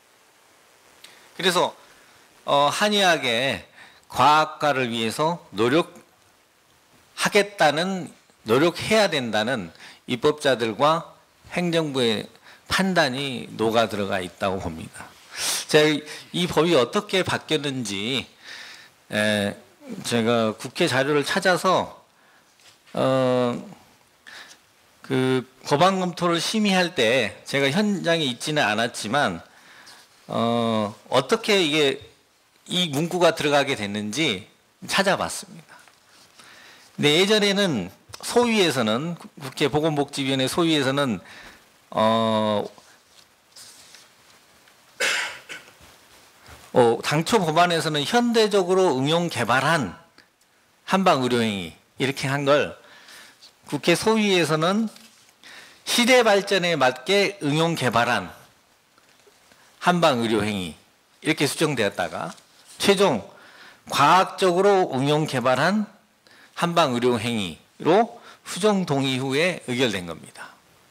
S6: 그래서 어, 한의학의 과학화를 위해서 노력하겠다는 노력해야 된다는 입법자들과 행정부의 판단이 녹아 들어가 있다고 봅니다. 제가 이 법이 어떻게 바뀌었는지 에, 제가 국회 자료를 찾아서 어, 그 법안 검토를 심의할 때 제가 현장에 있지는 않았지만 어, 어떻게 이게 이 문구가 들어가게 됐는지 찾아봤습니다. 근데 예전에는 소위에서는 국회 보건복지위원회 소위에서는 어, 어, 당초 법안에서는 현대적으로 응용 개발한 한방 의료행위 이렇게 한 걸 국회 소위에서는 시대 발전에 맞게 응용 개발한 한방 의료행위 이렇게 수정되었다가 최종 과학적으로 응용 개발한 한방 의료 행위로 수정 동의 후에 의결된 겁니다.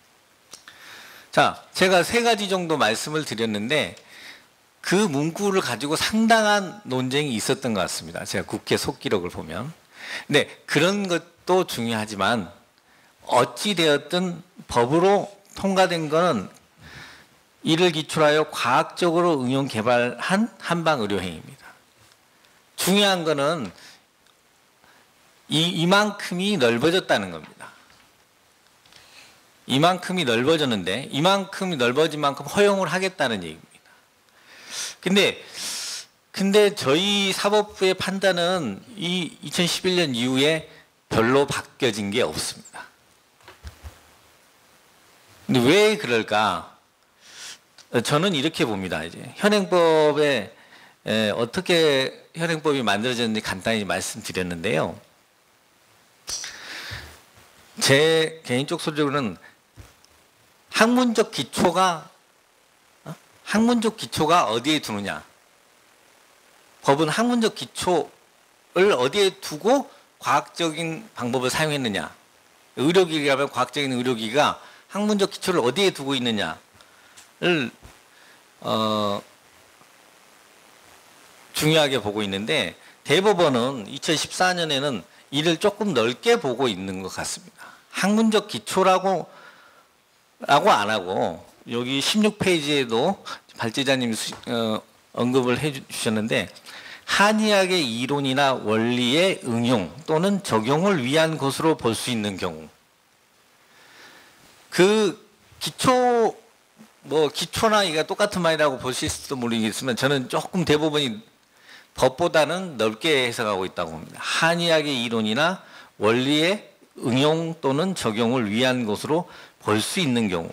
S6: 자, 제가 세 가지 정도 말씀을 드렸는데 그 문구를 가지고 상당한 논쟁이 있었던 것 같습니다. 제가 국회 속기록을 보면. 근데 그런 것도 중요하지만 어찌 되었든 법으로 통과된 거는 이를 기초하여 과학적으로 응용 개발한 한방 의료 행위입니다. 중요한 거는 이, 이만큼이 넓어졌다는 겁니다. 이만큼이 넓어졌는데 이만큼이 넓어진 만큼 허용을 하겠다는 얘기입니다. 근데 근데 저희 사법부의 판단은 이 이천십일 년 이후에 별로 바뀌어진 게 없습니다. 근데 왜 그럴까? 저는 이렇게 봅니다. 이제 현행법에 에, 어떻게 현행법이 만들어졌는지 간단히 말씀드렸는데요. 제 개인적 소적으로는 학문적 기초가 어? 학문적 기초가 어디에 두느냐? 법은 학문적 기초를 어디에 두고 과학적인 방법을 사용했느냐? 의료기기라면 과학적인 의료기기가 학문적 기초를 어디에 두고 있느냐를 어, 중요하게 보고 있는데 대법원은 이천십사 년에는 이를 조금 넓게 보고 있는 것 같습니다. 학문적 기초라고 라고 안 하고 여기 십육 페이지에도 발제자님이 어, 언급을 해 주셨는데 한의학의 이론이나 원리의 응용 또는 적용을 위한 것으로 볼 수 있는 경우 그 기초 뭐 기초나 이가 똑같은 말이라고 보실 수도 모르겠지만 저는 조금 대법원이 법보다는 넓게 해석하고 있다고 봅니다. 한의학의 이론이나 원리의 응용 또는 적용을 위한 것으로 볼 수 있는 경우.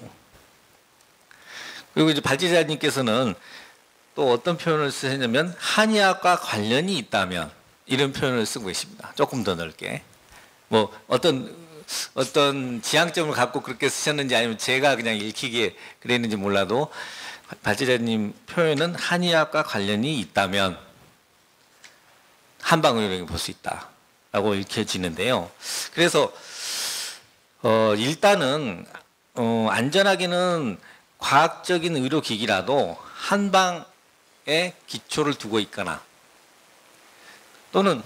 S6: 그리고 이제 발제자님께서는 또 어떤 표현을 쓰셨냐면 한의학과 관련이 있다면 이런 표현을 쓰고 계십니다. 조금 더 넓게. 뭐 어떤 어떤 지향점을 갖고 그렇게 쓰셨는지 아니면 제가 그냥 읽히기에 그랬는지 몰라도 발제자님 표현은 한의학과 관련이 있다면 한방의료를 볼 수 있다라고 읽혀지는데요. 그래서 어 일단은 어 안전하게는 과학적인 의료기기라도 한방에 기초를 두고 있거나 또는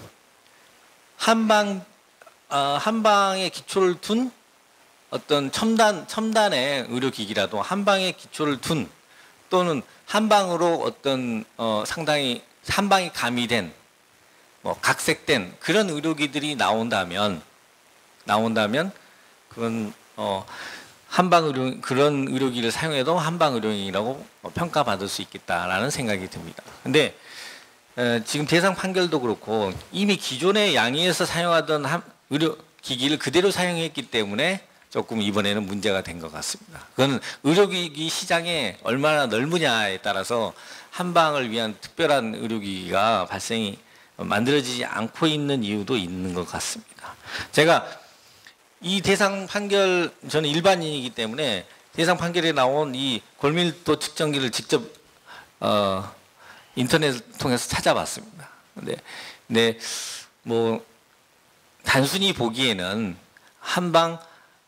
S6: 한방 어, 한방에 기초를 둔 어떤 첨단 첨단의 의료기기라도 한방에 기초를 둔 또는 한방으로 어떤 어, 상당히 한방이 가미된 뭐 각색된 그런 의료기들이 나온다면 나온다면 그건 어, 한방 의료 그런 의료기를 사용해도 한방 의료인이라고 평가받을 수 있겠다라는 생각이 듭니다. 근데 에, 지금 대상 판결도 그렇고 이미 기존의 양의에서 사용하던 한, 의료기기를 그대로 사용했기 때문에 조금 이번에는 문제가 된 것 같습니다. 그건 의료기기 시장에 얼마나 넓으냐에 따라서 한방을 위한 특별한 의료기기가 발생이 만들어지지 않고 있는 이유도 있는 것 같습니다. 제가 이 대상 판결, 저는 일반인이기 때문에 대상 판결에 나온 이 골밀도 측정기를 직접 어, 인터넷을 통해서 찾아봤습니다. 근데, 근데 뭐 단순히 보기에는 한방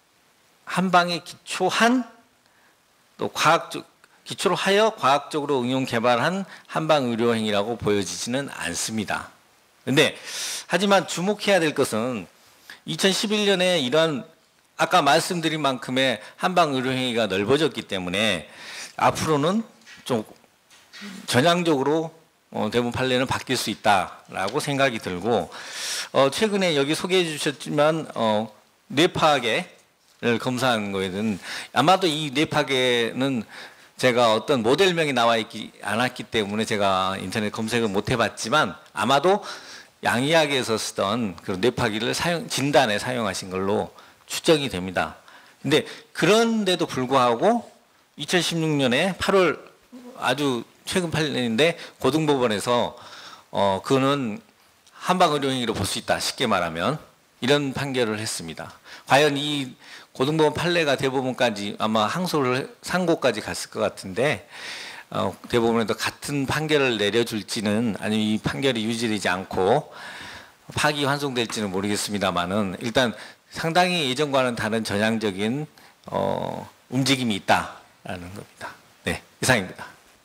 S6: 한방에 기초한 또 과학적 기초로 하여 과학적으로 응용 개발한 한방 의료 행위라고 보여지지는 않습니다. 근데 하지만 주목해야 될 것은 이천십일 년에 이런 아까 말씀드린 만큼의 한방 의료 행위가 넓어졌기 때문에 앞으로는 좀 전향적으로 어, 대부분 판례는 바뀔 수 있다라고 생각이 들고 어, 최근에 여기 소개해 주셨지만 어, 뇌파괴를 검사한 거에는 아마도 이 뇌파괴는 제가 어떤 모델명이 나와 있지 않았기 때문에 제가 인터넷 검색을 못 해봤지만 아마도 양의학에서 쓰던 그 뇌파괴를 사용 진단에 사용하신 걸로 추정이 됩니다. 근데 그런데도 불구하고 이천십육 년에 팔월 아주 최근 판례인데 고등법원에서 어 그거는 한방의료행위로 볼 수 있다 쉽게 말하면 이런 판결을 했습니다. 과연 이 고등법원 판례가 대법원까지 아마 항소를 상고까지 갔을 것 같은데 어, 대법원에도 같은 판결을 내려줄지는 아니면 이 판결이 유지되지 않고 파기환송될지는 모르겠습니다만은 일단 상당히 예전과는 다른 전향적인 어, 움직임이 있다라는 겁니다. 네, 이상입니다.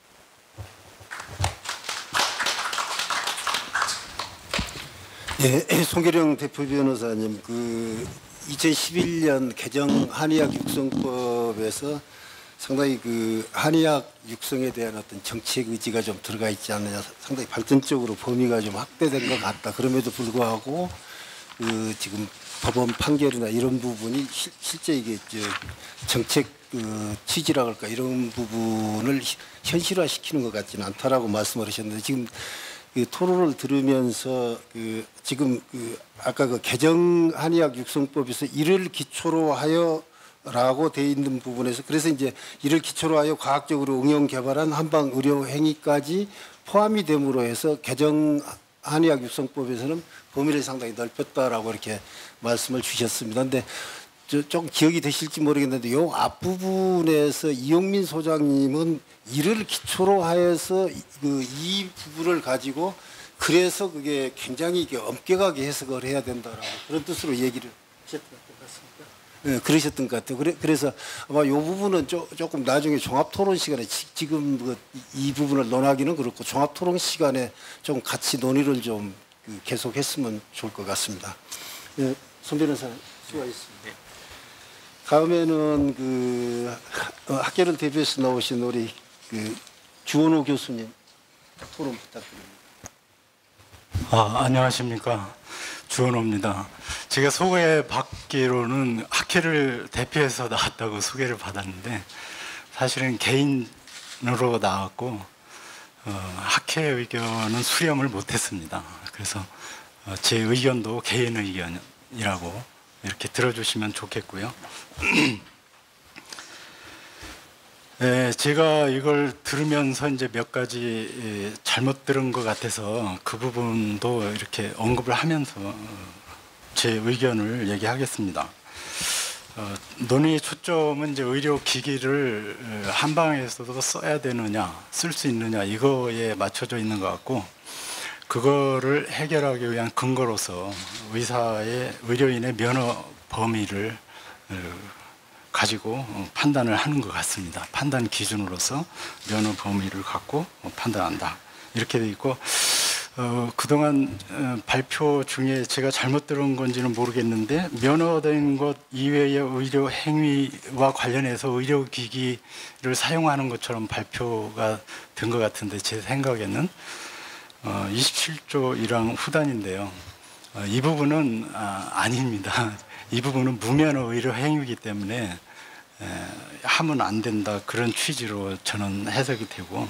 S2: 예, 송계령 대표 변호사님, 그 이천십일 년 개정 한의학 육성법에서 상당히 그 한의학 육성에 대한 어떤 정책 의지가 좀 들어가 있지 않느냐, 상당히 발전적으로 범위가 좀 확대된 것 같다. 그럼에도 불구하고 그 지금 법원 판결이나 이런 부분이 시, 실제 이게 저 정책 그 취지라 할까 이런 부분을 현실화시키는 것 같지는 않다라고 말씀을 하셨는데, 지금 그 토론을 들으면서 그 지금 그 아까 그 개정 한의학 육성법에서 이를 기초로 하여라고 돼 있는 부분에서, 그래서 이제 이를 기초로 하여 과학적으로 응용 개발한 한방 의료 행위까지 포함이 됨으로 해서 개정 한의학 육성법에서는 범위를 상당히 넓혔다라고 이렇게 말씀을 주셨습니다. 근데 좀 기억이 되실지 모르겠는데 요 앞부분에서 이용민 소장님은 이를 기초로 하여서 그 이 부분을 가지고 그래서 그게 굉장히 이게 엄격하게 해석을 해야 된다라고 그런 뜻으로 얘기를 하셨던 것 같습니다. 네, 그러셨던 것 같아요. 그래, 그래서 아마 이 부분은 조, 조금 나중에 종합토론 시간에 지, 지금 그 이 부분을 논하기는 그렇고 종합토론 시간에 좀 같이 논의를 좀 그 계속했으면 좋을 것 같습니다. 네, 손 변호사 수고하셨습니다. 네. 다음에는 그 학계를 대표해서 나오신 우리 그 주원호 교수님 토론 부탁드립니다.
S7: 아, 안녕하십니까. 주원호입니다. 제가 소개받기로는 학회를 대표해서 나왔다고 소개를 받았는데 사실은 개인으로 나왔고 어, 학회 의견은 수렴을 못했습니다. 그래서 어, 제 의견도 개인 의견이라고 이렇게 들어주시면 좋겠고요. 네, 제가 이걸 들으면서 이제 몇 가지 잘못 들은 것 같아서 그 부분도 이렇게 언급을 하면서 제 의견을 얘기하겠습니다. 어, 논의의 초점은 이제 의료기기를 한방에서도 써야 되느냐, 쓸 수 있느냐 이거에 맞춰져 있는 것 같고, 그거를 해결하기 위한 근거로서 의사의 의료인의 면허 범위를 가지고 판단을 하는 것 같습니다. 판단 기준으로서 면허 범위를 갖고 판단한다 이렇게 돼 있고, 어, 그동안 어, 발표 중에 제가 잘못 들은 건지는 모르겠는데 면허된 것 이외의 의료 행위와 관련해서 의료기기를 사용하는 것처럼 발표가 된 것 같은데, 제 생각에는 어, 이십칠 조 일 항 후단인데요. 어, 이 부분은 아, 아닙니다. 이 부분은 무면허 의료 행위이기 때문에 에, 하면 안 된다, 그런 취지로 저는 해석이 되고,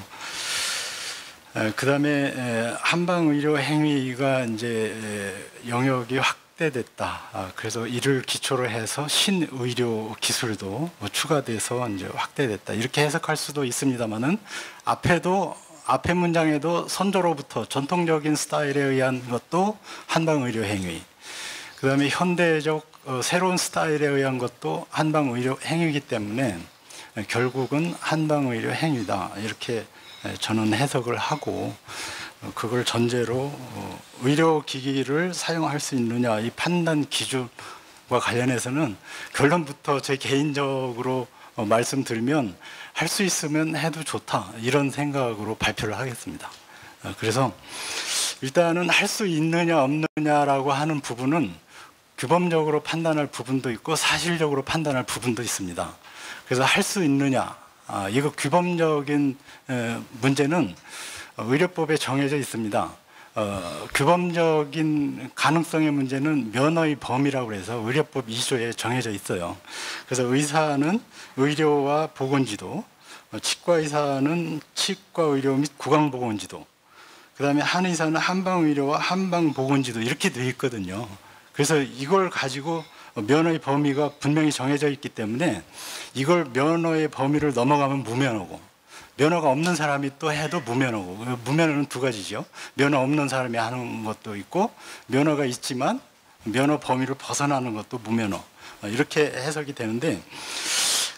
S7: 그 다음에 한방 의료 행위가 이제 영역이 확대됐다. 아, 그래서 이를 기초로 해서 신의료 기술도 추가돼서 이제 확대됐다, 이렇게 해석할 수도 있습니다만은 앞에도 앞에 문장에도 선조로부터 전통적인 스타일에 의한 것도 한방 의료 행위, 그 다음에 현대적 어, 새로운 스타일에 의한 것도 한방 의료 행위이기 때문에 결국은 한방 의료 행위다, 이렇게 저는 해석을 하고, 그걸 전제로 의료기기를 사용할 수 있느냐 이 판단 기준과 관련해서는 결론부터 제 개인적으로 말씀드리면 할 수 있으면 해도 좋다, 이런 생각으로 발표를 하겠습니다. 그래서 일단은 할 수 있느냐 없느냐라고 하는 부분은 규범적으로 판단할 부분도 있고 사실적으로 판단할 부분도 있습니다. 그래서 할 수 있느냐, 아, 이거 규범적인 에, 문제는 의료법에 정해져 있습니다. 어, 규범적인 가능성의 문제는 면허의 범위라고 해서 의료법 이 조에 정해져 있어요. 그래서 의사는 의료와 보건지도, 어, 치과의사는 치과의료 및 구강보건지도, 그 다음에 한의사는 한방의료와 한방보건지도, 이렇게 되어 있거든요. 그래서 이걸 가지고 면허의 범위가 분명히 정해져 있기 때문에 이걸 면허의 범위를 넘어가면 무면허고, 면허가 없는 사람이 또 해도 무면허고, 무면허는 두 가지죠. 면허 없는 사람이 하는 것도 있고, 면허가 있지만 면허 범위를 벗어나는 것도 무면허, 이렇게 해석이 되는데,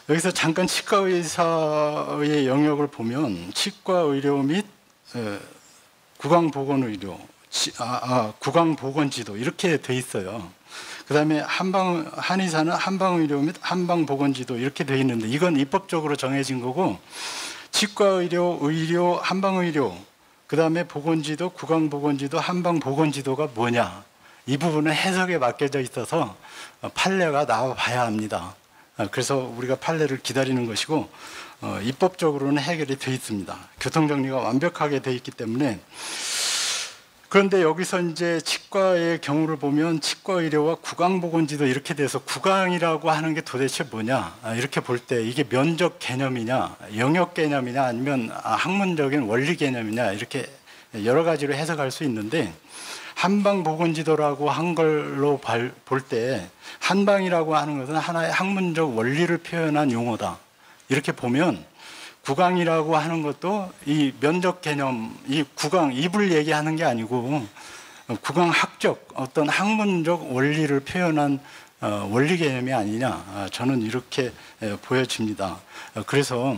S7: 여기서 잠깐 치과 의사의 영역을 보면 치과 의료 및 에, 구강보건의료, 치, 아, 아, 구강보건지도 이렇게 돼 있어요. 그다음에 한방 한의사는 한방의료 및 한방보건지도 이렇게 돼 있는데 이건 입법적으로 정해진 거고 치과의료, 의료, 한방의료, 그다음에 보건지도, 구강보건지도, 한방보건지도가 뭐냐 이 부분은 해석에 맡겨져 있어서 판례가 나와봐야 합니다. 그래서 우리가 판례를 기다리는 것이고 어, 입법적으로는 해결이 돼 있습니다. 교통정리가 완벽하게 돼 있기 때문에. 그런데 여기서 이제 치과의 경우를 보면 치과의료와 구강보건지도 이렇게 돼서 구강이라고 하는 게 도대체 뭐냐 이렇게 볼 때 이게 면적 개념이냐 영역 개념이냐 아니면 학문적인 원리 개념이냐 이렇게 여러 가지로 해석할 수 있는데 한방보건지도라고 한 걸로 볼 때 한방이라고 하는 것은 하나의 학문적 원리를 표현한 용어다 이렇게 보면 구강이라고 하는 것도 이 면적 개념, 이 구강, 입을 얘기하는 게 아니고 구강학적 어떤 학문적 원리를 표현한 원리 개념이 아니냐 저는 이렇게 보여집니다. 그래서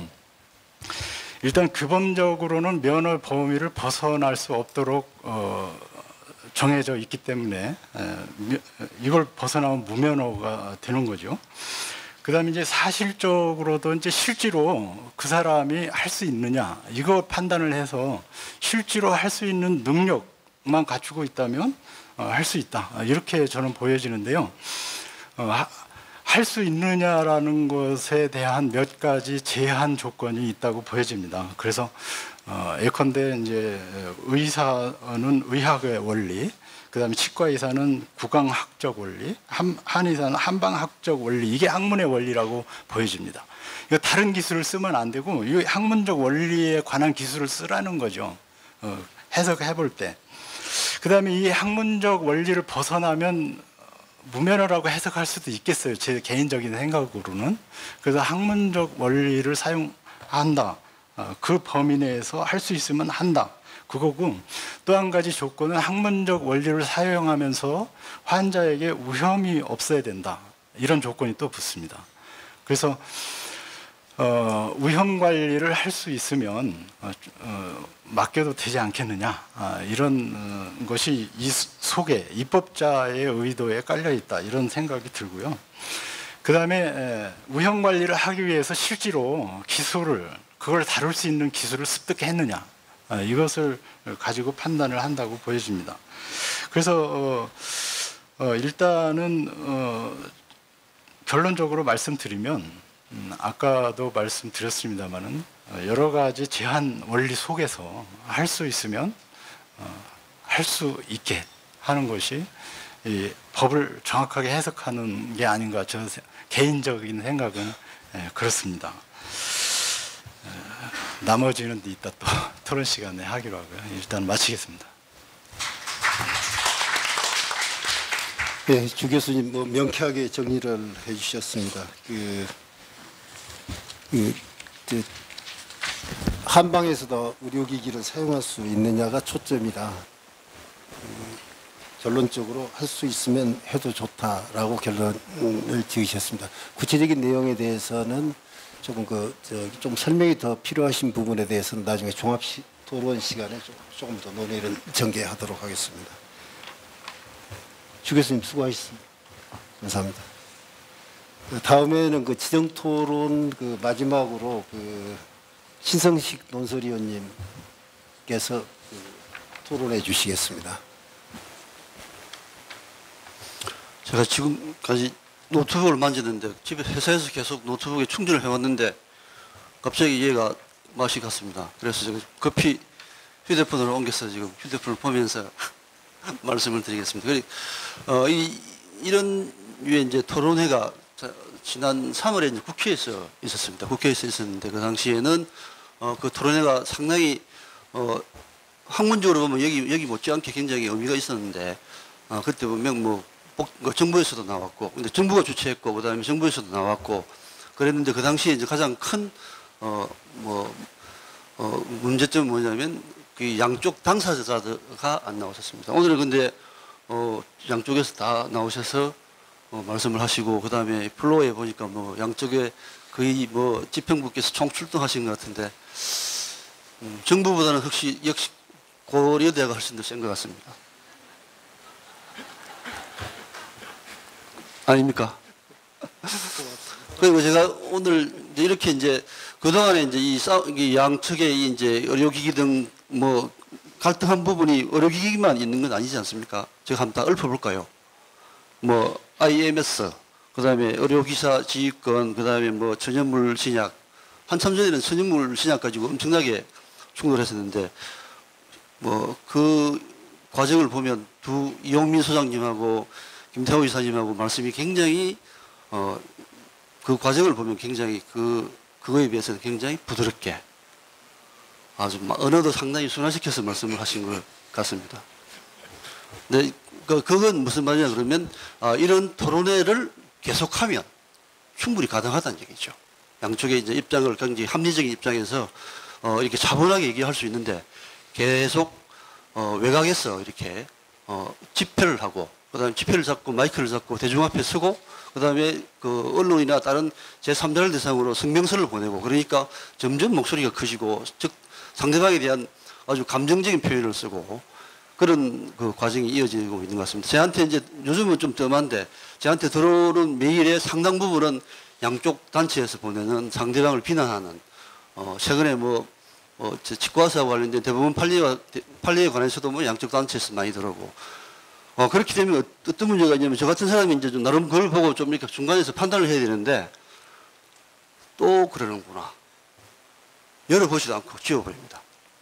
S7: 일단 규범적으로는 면허 범위를 벗어날 수 없도록 정해져 있기 때문에 이걸 벗어나면 무면허가 되는 거죠. 그 다음에 이제 사실적으로도 이제 실제로 그 사람이 할 수 있느냐, 이거 판단을 해서 실제로 할 수 있는 능력만 갖추고 있다면 어, 할 수 있다. 이렇게 저는 보여지는데요. 어, 할 수 있느냐라는 것에 대한 몇 가지 제한 조건이 있다고 보여집니다. 그래서 어, 예컨대 이제 의사는 의학의 원리, 그 다음에 치과의사는 구강학적 원리, 한, 한의사는 한방학적 원리, 이게 학문의 원리라고 보여집니다. 이거 다른 기술을 쓰면 안 되고 이 학문적 원리에 관한 기술을 쓰라는 거죠. 어, 해석해 볼 때. 그 다음에 이 학문적 원리를 벗어나면 무면허라고 해석할 수도 있겠어요. 제 개인적인 생각으로는. 그래서 학문적 원리를 사용한다. 어, 그 범위 내에서 할 수 있으면 한다. 그거고 또 한 가지 조건은 학문적 원리를 사용하면서 환자에게 위험이 없어야 된다. 이런 조건이 또 붙습니다. 그래서 어, 위험 관리를 할 수 있으면 어, 어, 맡겨도 되지 않겠느냐. 아, 이런 어, 것이 이 속에 입법자의 의도에 깔려 있다. 이런 생각이 들고요. 그 다음에 위험 관리를 하기 위해서 실제로 기술을 그걸 다룰 수 있는 기술을 습득했느냐. 아, 이것을 가지고 판단을 한다고 보여집니다. 그래서 어, 어, 일단은 어, 결론적으로 말씀드리면 음, 아까도 말씀드렸습니다마는 여러 가지 제한 원리 속에서 할 수 있으면 어, 할 수 있게 하는 것이 이 법을 정확하게 해석하는 게 아닌가 저 개인적인 생각은 예, 그렇습니다. 나머지는 이따 또 토론 시간에 하기로 하고요. 일단 마치겠습니다.
S2: 네, 주 교수님 뭐 명쾌하게 정리를 해주셨습니다. 그, 그, 그 한방에서도 의료기기를 사용할 수 있느냐가 초점이라 그, 결론적으로 할 수 있으면 해도 좋다라고 결론을 지으셨습니다. 구체적인 내용에 대해서는 조금 그, 저, 좀 설명이 더 필요하신 부분에 대해서는 나중에 종합 시, 토론 시간에 좀, 조금 더 논의를 전개하도록 하겠습니다. 주 교수님 수고하셨습니다. 감사합니다. 그 다음에는 그 지정 토론 그 마지막으로 그 신성식 논설위원님께서 그 토론해 주시겠습니다.
S8: 제가 지금까지 노트북을 만지는데 집에 회사에서 계속 노트북에 충전을 해왔는데 갑자기 얘가 맛이 갔습니다. 그래서 지금 급히 휴대폰으로 옮겨서 지금 휴대폰을 보면서 말씀을 드리겠습니다. 어, 이, 이런 류의 이제 토론회가 지난 삼월에 이제 국회에서 있었습니다. 국회에서 있었는데 그 당시에는 어, 그 토론회가 상당히 어, 학문적으로 보면 여기 여기 못지않게 굉장히 의미가 있었는데 어, 그때 보면 뭐 정부에서도 나왔고, 근데 정부가 주최했고, 그 다음에 정부에서도 나왔고, 그랬는데 그 당시에 이제 가장 큰, 어, 뭐, 어, 문제점은 뭐냐면, 그 양쪽 당사자가 안 나오셨습니다. 오늘은 근데, 어, 양쪽에서 다 나오셔서, 어, 말씀을 하시고, 그 다음에 플로어에 보니까 뭐, 양쪽에 거의 뭐 지평부께서 총출동하신 것 같은데 음, 정부보다는 혹시 역시 고려대가 훨씬 더 센 것 같습니다. 아닙니까? 그리고 제가 오늘 이제 이렇게 이제 그동안에 이제 이, 싸, 이 양측의 이제 의료기기 등 뭐 갈등한 부분이 의료기기만 있는 건 아니지 않습니까? 제가 한번 다 읊어볼까요? 뭐 아이엠에스, 그 다음에 의료기사 지휘권, 그 다음에 뭐 천연물 신약, 한참 전에는 천연물 신약 가지고 엄청나게 충돌했었는데 뭐 그 과정을 보면 두 이용민 소장님하고 김태호 이사님하고 말씀이 굉장히 어 그 과정을 보면 굉장히 그 그거에 비해서는 굉장히 부드럽게 아주 언어도 상당히 순화시켜서 말씀을 하신 것 같습니다. 네, 그 그건 무슨 말이냐 그러면 아, 이런 토론회를 계속하면 충분히 가능하다는 얘기죠. 양쪽의 이제 입장을 굉장히 합리적인 입장에서 어, 이렇게 차분하게 얘기할 수 있는데 계속 어, 외곽에서 이렇게 어, 집회를 하고 그다음에 집회를 잡고 마이크를 잡고 대중 앞에 서고 그다음에 그 언론이나 다른 제삼자를 대상으로 성명서를 보내고 그러니까 점점 목소리가 커지고 즉 상대방에 대한 아주 감정적인 표현을 쓰고 그런 그 과정이 이어지고 있는 것 같습니다. 저한테 이제 요즘은 좀 뜸한데 저한테 들어오는 메일의 상당 부분은 양쪽 단체에서 보내는 상대방을 비난하는 어 최근에 뭐 어, 치과사와 관련된 대부분 판례와 판례에 관해서도 뭐 양쪽 단체에서 많이 들어오고 어 그렇게 되면 어떤 문제가 있냐면 저 같은 사람이 이제 좀 나름 그걸 보고 좀 이렇게 중간에서 판단을 해야 되는데 또 그러는구나 열어보지도 않고 지워버립니다.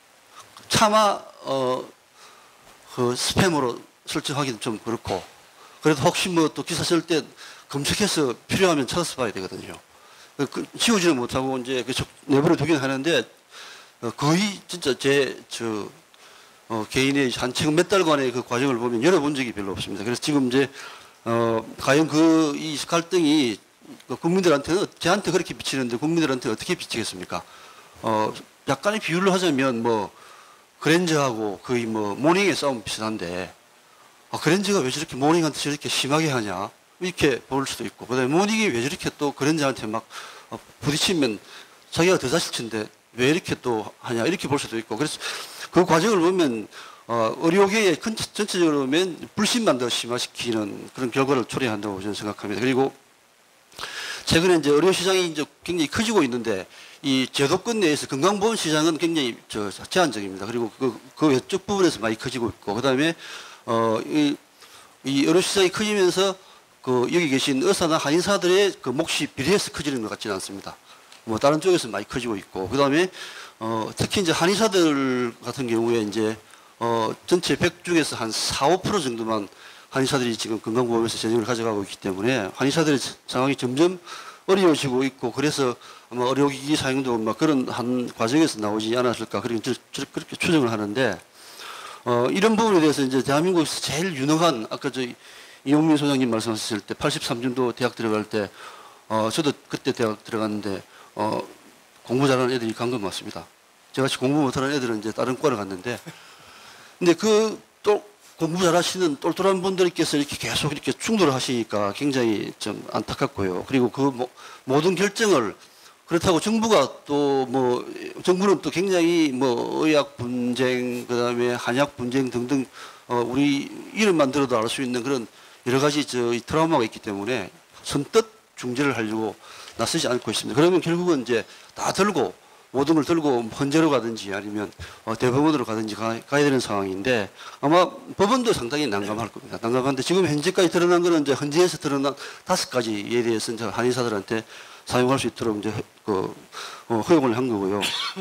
S8: 차마 어 그 스팸으로 설정하기는 좀 그렇고 그래도 혹시 뭐 또 기사 쓸 때 검색해서 필요하면 찾아서 봐야 되거든요. 그 지우지는 못하고 이제 그 내버려 두긴 하는데 어 거의 진짜 제 저 어 개인의 한 최근 몇 달간의 그 과정을 보면 열어본 적이 별로 없습니다. 그래서 지금 이제 어 과연 그 이 갈등이 그 국민들한테는 저한테 그렇게 비치는데 국민들한테 어떻게 비치겠습니까? 어 약간의 비유를 하자면 뭐 그랜저하고 거의 뭐 모닝의 싸움 비슷한데 아, 그랜저가 왜 저렇게 모닝한테 저렇게 심하게 하냐 이렇게 볼 수도 있고 그다음에 모닝이 왜 저렇게 또 그랜저한테 막 어, 부딪히면 자기가 더 자실 텐데 왜 이렇게 또 하냐 이렇게 볼 수도 있고 그래서 그 과정을 보면 어, 의료계의 전체적으로 보면 불신만 더 심화시키는 그런 결과를 초래한다고 저는 생각합니다. 그리고 최근에 이제 의료 시장이 이제 굉장히 커지고 있는데 이 제도권 내에서 건강보험 시장은 굉장히 저 제한적입니다. 그리고 그, 그 외적 부분에서 많이 커지고 있고, 그 다음에 어, 이, 이 의료 시장이 커지면서 그 여기 계신 의사나 한의사들의 그 몫이 비례해서 커지는 것 같지는 않습니다. 뭐 다른 쪽에서 많이 커지고 있고, 그 다음에 어, 특히 이제 한의사들 같은 경우에 이제 어, 전체 백 중에서 한 사, 오 퍼센트 정도만 한의사들이 지금 건강보험에서 재정을 가져가고 있기 때문에 한의사들의 상황이 점점 어려워지고 있고 그래서 아마 의료기기 사용도 막 그런 한 과정에서 나오지 않았을까 그렇게, 그렇게 추정을 하는데 어, 이런 부분에 대해서 이제 대한민국에서 제일 유능한 아까 저 이용민 소장님 말씀하셨을 때 팔십삼 년도 대학 들어갈 때 어, 저도 그때 대학 들어갔는데 어, 공부 잘하는 애들이 간 건 맞습니다. 저같이 공부 못하는 애들은 이제 다른 과를 갔는데 근데 그 또 공부 잘하시는 똘똘한 분들께서 이렇게 계속 이렇게 충돌을 하시니까 굉장히 좀 안타깝고요. 그리고 그 뭐, 모든 결정을 그렇다고 정부가 또 뭐 정부는 또 굉장히 뭐 의학 분쟁 그다음에 한약 분쟁 등등 어 우리 이름만 들어도 알 수 있는 그런 여러 가지 저 트라우마가 있기 때문에 선뜻 중재를 하려고 나서지 않고 있습니다. 그러면 결국은 이제 다 들고 모든 걸 들고 헌재로 가든지 아니면 어, 대법원으로 가든지 가, 가야 되는 상황인데 아마 법원도 상당히 난감할 겁니다. 난감한데 지금 현재까지 드러난 거는 이제 헌재에서 드러난 다섯 가지에 대해서 이제 한의사들한테 사용할 수 있도록 이제 그 어, 허용을 한 거고요.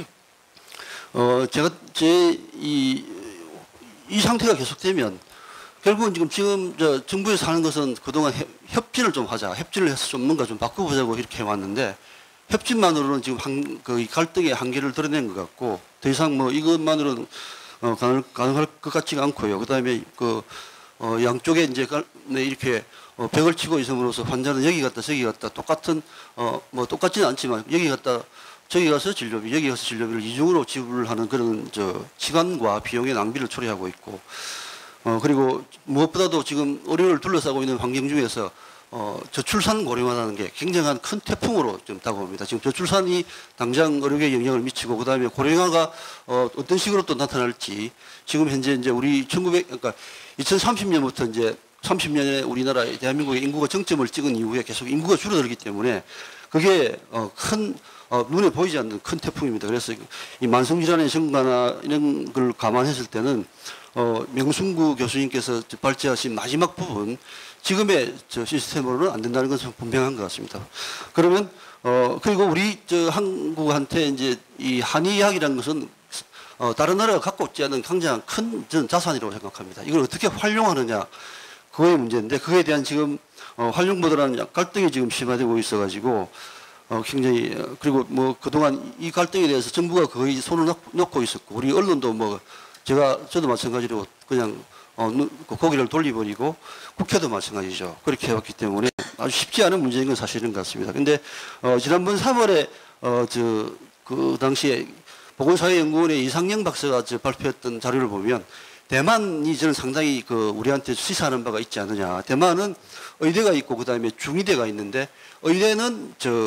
S8: 어 제가 제 이 이 상태가 계속되면 결국은 지금 지금 저 정부에서 하는 것은 그동안 협, 협진을 좀 하자, 협진을 해서 좀 뭔가 좀 바꿔보자고 이렇게 해왔는데. 협진만으로는 지금 한, 그 갈등의 한계를 드러낸 것 같고 더 이상 뭐 이것만으로는 어, 가능, 가능할 것 같지가 않고요. 그 다음에 그 어, 양쪽에 이제 네, 이렇게 어, 벽을 치고 있음으로써 환자는 여기 갔다 저기 갔다 똑같은 어, 뭐 똑같지는 않지만 여기 갔다 저기 가서 진료비 여기 가서 진료비를 이중으로 지불하는 그런 저 시간과 비용의 낭비를 초래하고 있고 어, 그리고 무엇보다도 지금 의료를 둘러싸고 있는 환경 중에서 어, 저출산 고령화라는 게 굉장한 큰 태풍으로 좀 다가옵니다. 지금 저출산이 당장 의료계에 영향을 미치고 그다음에 고령화가 어, 어떤 식으로 또 나타날지 지금 현재 이제 우리 천구백 그러니까 이천삼십 년부터 이제 삼십 년에 우리나라 대한민국의 인구가 정점을 찍은 이후에 계속 인구가 줄어들기 때문에 그게 어, 큰 어, 눈에 보이지 않는 큰 태풍입니다. 그래서 이 만성질환의 증가나 이런 걸 감안했을 때는 어, 명순구 교수님께서 발제하신 마지막 부분 지금의 저 시스템으로는 안 된다는 것은 분명한 것 같습니다. 그러면 어, 그리고 우리 저 한국한테 이제 이 한의학이라는 것은 어, 다른 나라가 갖고 있지 않은 굉장히 큰 저는 자산이라고 생각합니다. 이걸 어떻게 활용하느냐 그거의 문제인데 그거에 대한 지금 어, 활용보다는 갈등이 지금 심화되고 있어가지고 어, 굉장히 그리고 뭐 그동안 이 갈등에 대해서 정부가 거의 손을 놓, 놓고 있었고 우리 언론도 뭐 제가 저도 마찬가지로 그냥 어, 고개를 돌려버리고 국회도 마찬가지죠. 그렇게 해왔기 때문에 아주 쉽지 않은 문제인 건 사실인 것 같습니다. 근데 어, 지난번 삼월에 어, 저, 그 당시에 보건사회연구원의 이상영 박사가 저 발표했던 자료를 보면 대만이 저는 상당히 그 우리한테 시사하는 바가 있지 않느냐. 대만은 의대가 있고 그다음에 중의대가 있는데 의대는 저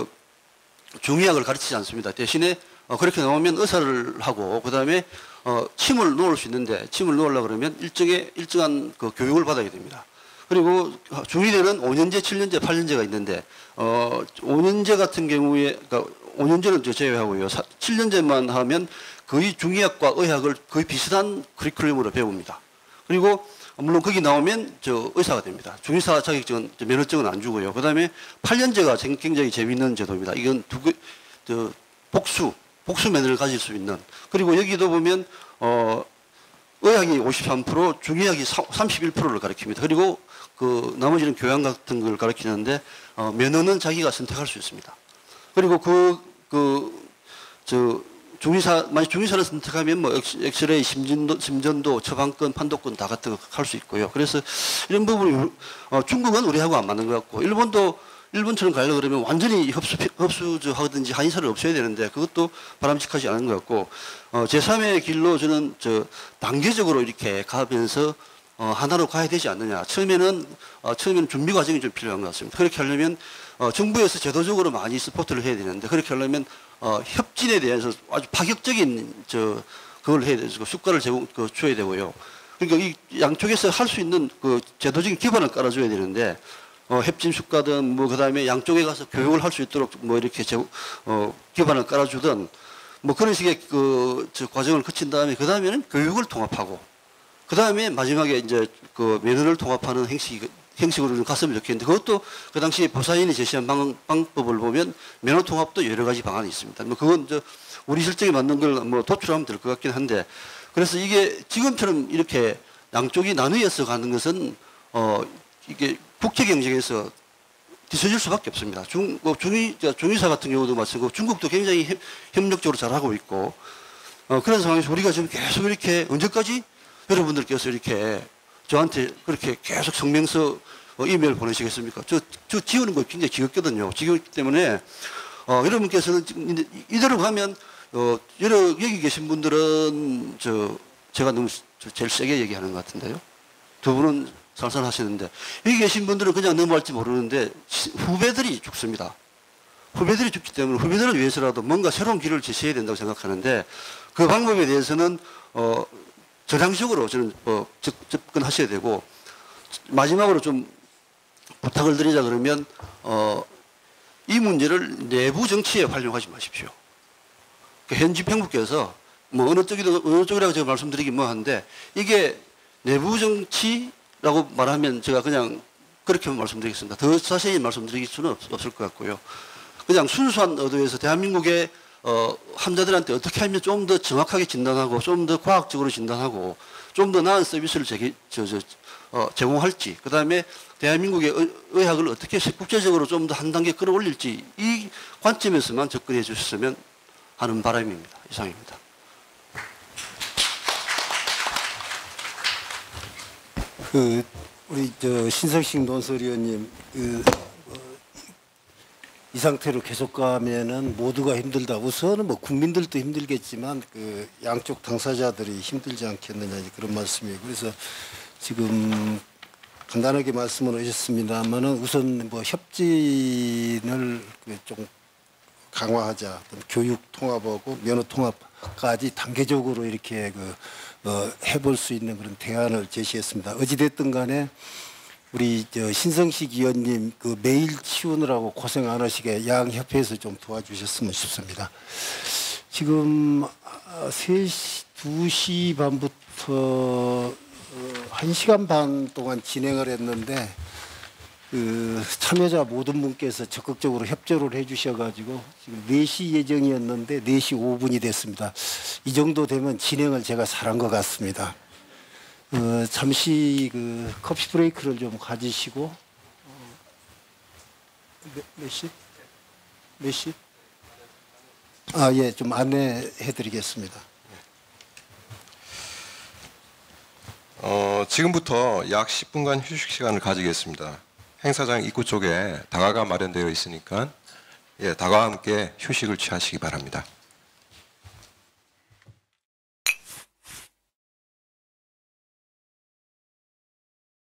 S8: 중의학을 가르치지 않습니다. 대신에 어, 그렇게 나오면 의사를 하고 그다음에 어, 침을 놓을 수 있는데 침을 놓으려 그러면 일정의 일정한 그 교육을 받아야 됩니다. 그리고 중의대는 오 년제, 칠 년제, 팔 년제가 있는데 어, 오 년제 같은 경우에 그러니까 오 년제는 제외하고요. 칠 년제만 하면 거의 중의학과 의학을 거의 비슷한 커리큘럼으로 배웁니다. 그리고 물론 거기 나오면 저 의사가 됩니다. 중의사 자격증은 면허증은 안 주고요. 그다음에 팔 년제가 굉장히 재미있는 제도입니다. 이건 두 개, 저 복수 복수 면허를 가질 수 있는. 그리고 여기도 보면 어 의학이 오십삼 퍼센트, 중의학이 삼십일 퍼센트를 가르칩니다. 그리고 그 나머지는 교양 같은 걸 가르치는데 어, 면허는 자기가 선택할 수 있습니다. 그리고 그 그 저 중의사 만약 중의사를 선택하면 뭐 엑스레이, 심전도, 심전도, 처방권, 판독권 다 같은 거 할 수 있고요. 그래서 이런 부분이 어, 중국은 우리하고 안 맞는 것 같고 일본도 일본처럼 가려고 그러면 완전히 흡수 흡수하든지 한의사를 없애야 되는데 그것도 바람직하지 않은 것 같고 어, 제삼의 길로 저는 저 단계적으로 이렇게 가면서 어, 하나로 가야 되지 않느냐. 처음에는 어, 처음에는 준비 과정이 좀 필요한 것 같습니다. 그렇게 하려면 어, 정부에서 제도적으로 많이 서포트를 해야 되는데 그렇게 하려면 어, 협진에 대해서 아주 파격적인 저 그걸 해야 되고 수가를 제공 그 줘야 되고요. 그러니까 이 양쪽에서 할 수 있는 그 제도적인 기반을 깔아줘야 되는데 어, 협진 수가든 뭐 그다음에 양쪽에 가서 교육을 할 수 있도록 뭐 이렇게 제, 어, 기반을 깔아주든 뭐 그런 식의 그 저 과정을 거친 다음에 그 다음에는 교육을 통합하고 그 다음에 마지막에 이제 그 면허를 통합하는 행식 형식으로 좀 갔으면 좋겠는데 그것도 그 당시 보사인이 제시한 방, 방법을 보면 면허 통합도 여러 가지 방안이 있습니다. 뭐 그건 저 우리 실정에 맞는 걸 뭐 도출하면 될 것 같긴 한데 그래서 이게 지금처럼 이렇게 양쪽이 나누어서 가는 것은 어 이게 국제 경쟁에서 뒤처질 수밖에 없습니다. 중, 뭐 중의, 중의사 같은 경우도 마찬가지고 중국도 굉장히 협, 협력적으로 잘하고 있고 어, 그런 상황에서 우리가 지금 계속 이렇게 언제까지 여러분들께서 이렇게 저한테 그렇게 계속 성명서 어, 이메일 보내시겠습니까? 저, 저 지우는 거 굉장히 지겹거든요. 지겹기 때문에 어, 여러분께서는 지금 이대로 가면 어, 여러 여기 계신 분들은 저 제가 너무 저 제일 세게 얘기하는 것 같은데요. 두 분은 살살 하시는데 여기 계신 분들은 그냥 넘어갈지 모르는데 후배들이 죽습니다. 후배들이 죽기 때문에 후배들을 위해서라도 뭔가 새로운 길을 제시해야 된다고 생각하는데 그 방법에 대해서는 어, 전향적으로 저는 어, 접, 접근하셔야 되고 마지막으로 좀 부탁을 드리자 그러면 어, 이 문제를 내부 정치에 활용하지 마십시오. 그러니까 현 집행부께서 뭐 어느 쪽이든 어느 쪽이라고 제가 말씀드리긴 뭐 한데 이게 내부 정치라고 말하면 제가 그냥 그렇게만 말씀드리겠습니다. 더 자세히 말씀드릴 수는 없, 없을 것 같고요. 그냥 순수한 의도에서 대한민국의 어, 환자들한테 어떻게 하면 좀 더 정확하게 진단하고 좀 더 과학적으로 진단하고 좀 더 나은 서비스를 제기, 저, 저, 어, 제공할지 그 다음에 대한민국의 의, 의학을 어떻게 국제적으로 좀 더 한 단계 끌어올릴지 이 관점에서만 접근해 주셨으면 하는 바람입니다. 이상입니다.
S2: 그 우리 저 신석식 논설위원님 그, 어, 이 상태로 계속 가면은 모두가 힘들다. 우선은 뭐 국민들도 힘들겠지만 그 양쪽 당사자들이 힘들지 않겠느냐 그런 말씀이에요. 그래서 지금 간단하게 말씀을 하셨습니다만은 우선 뭐 협진을 그좀 강화하자, 교육 통합하고 면허 통합까지 단계적으로 이렇게 그 어, 해볼 수 있는 그런 대안을 제시했습니다. 어찌됐든 간에 우리 저 신성식 의원님 그 매일 치우느라고 고생 안 하시게 양 협회에서 좀 도와주셨으면 싶습니다. 지금 세 시, 두 시 반부터 한 시간 반 동안 진행을 했는데 그 참여자 모든 분께서 적극적으로 협조를 해주셔가지고 지금 네 시 예정이었는데 네 시 오 분이 됐습니다. 이 정도 되면 진행을 제가 잘한 것 같습니다. 어, 잠시 그 커피 브레이크를 좀 가지시고 어, 몇, 몇 시? 몇 시? 아, 예, 좀 안내해드리겠습니다.
S1: 어, 지금부터 약 십 분간 휴식 시간을 가지겠습니다. 행사장 입구 쪽에 다가가 마련되어 있으니까 예, 다가와 함께 휴식을 취하시기 바랍니다.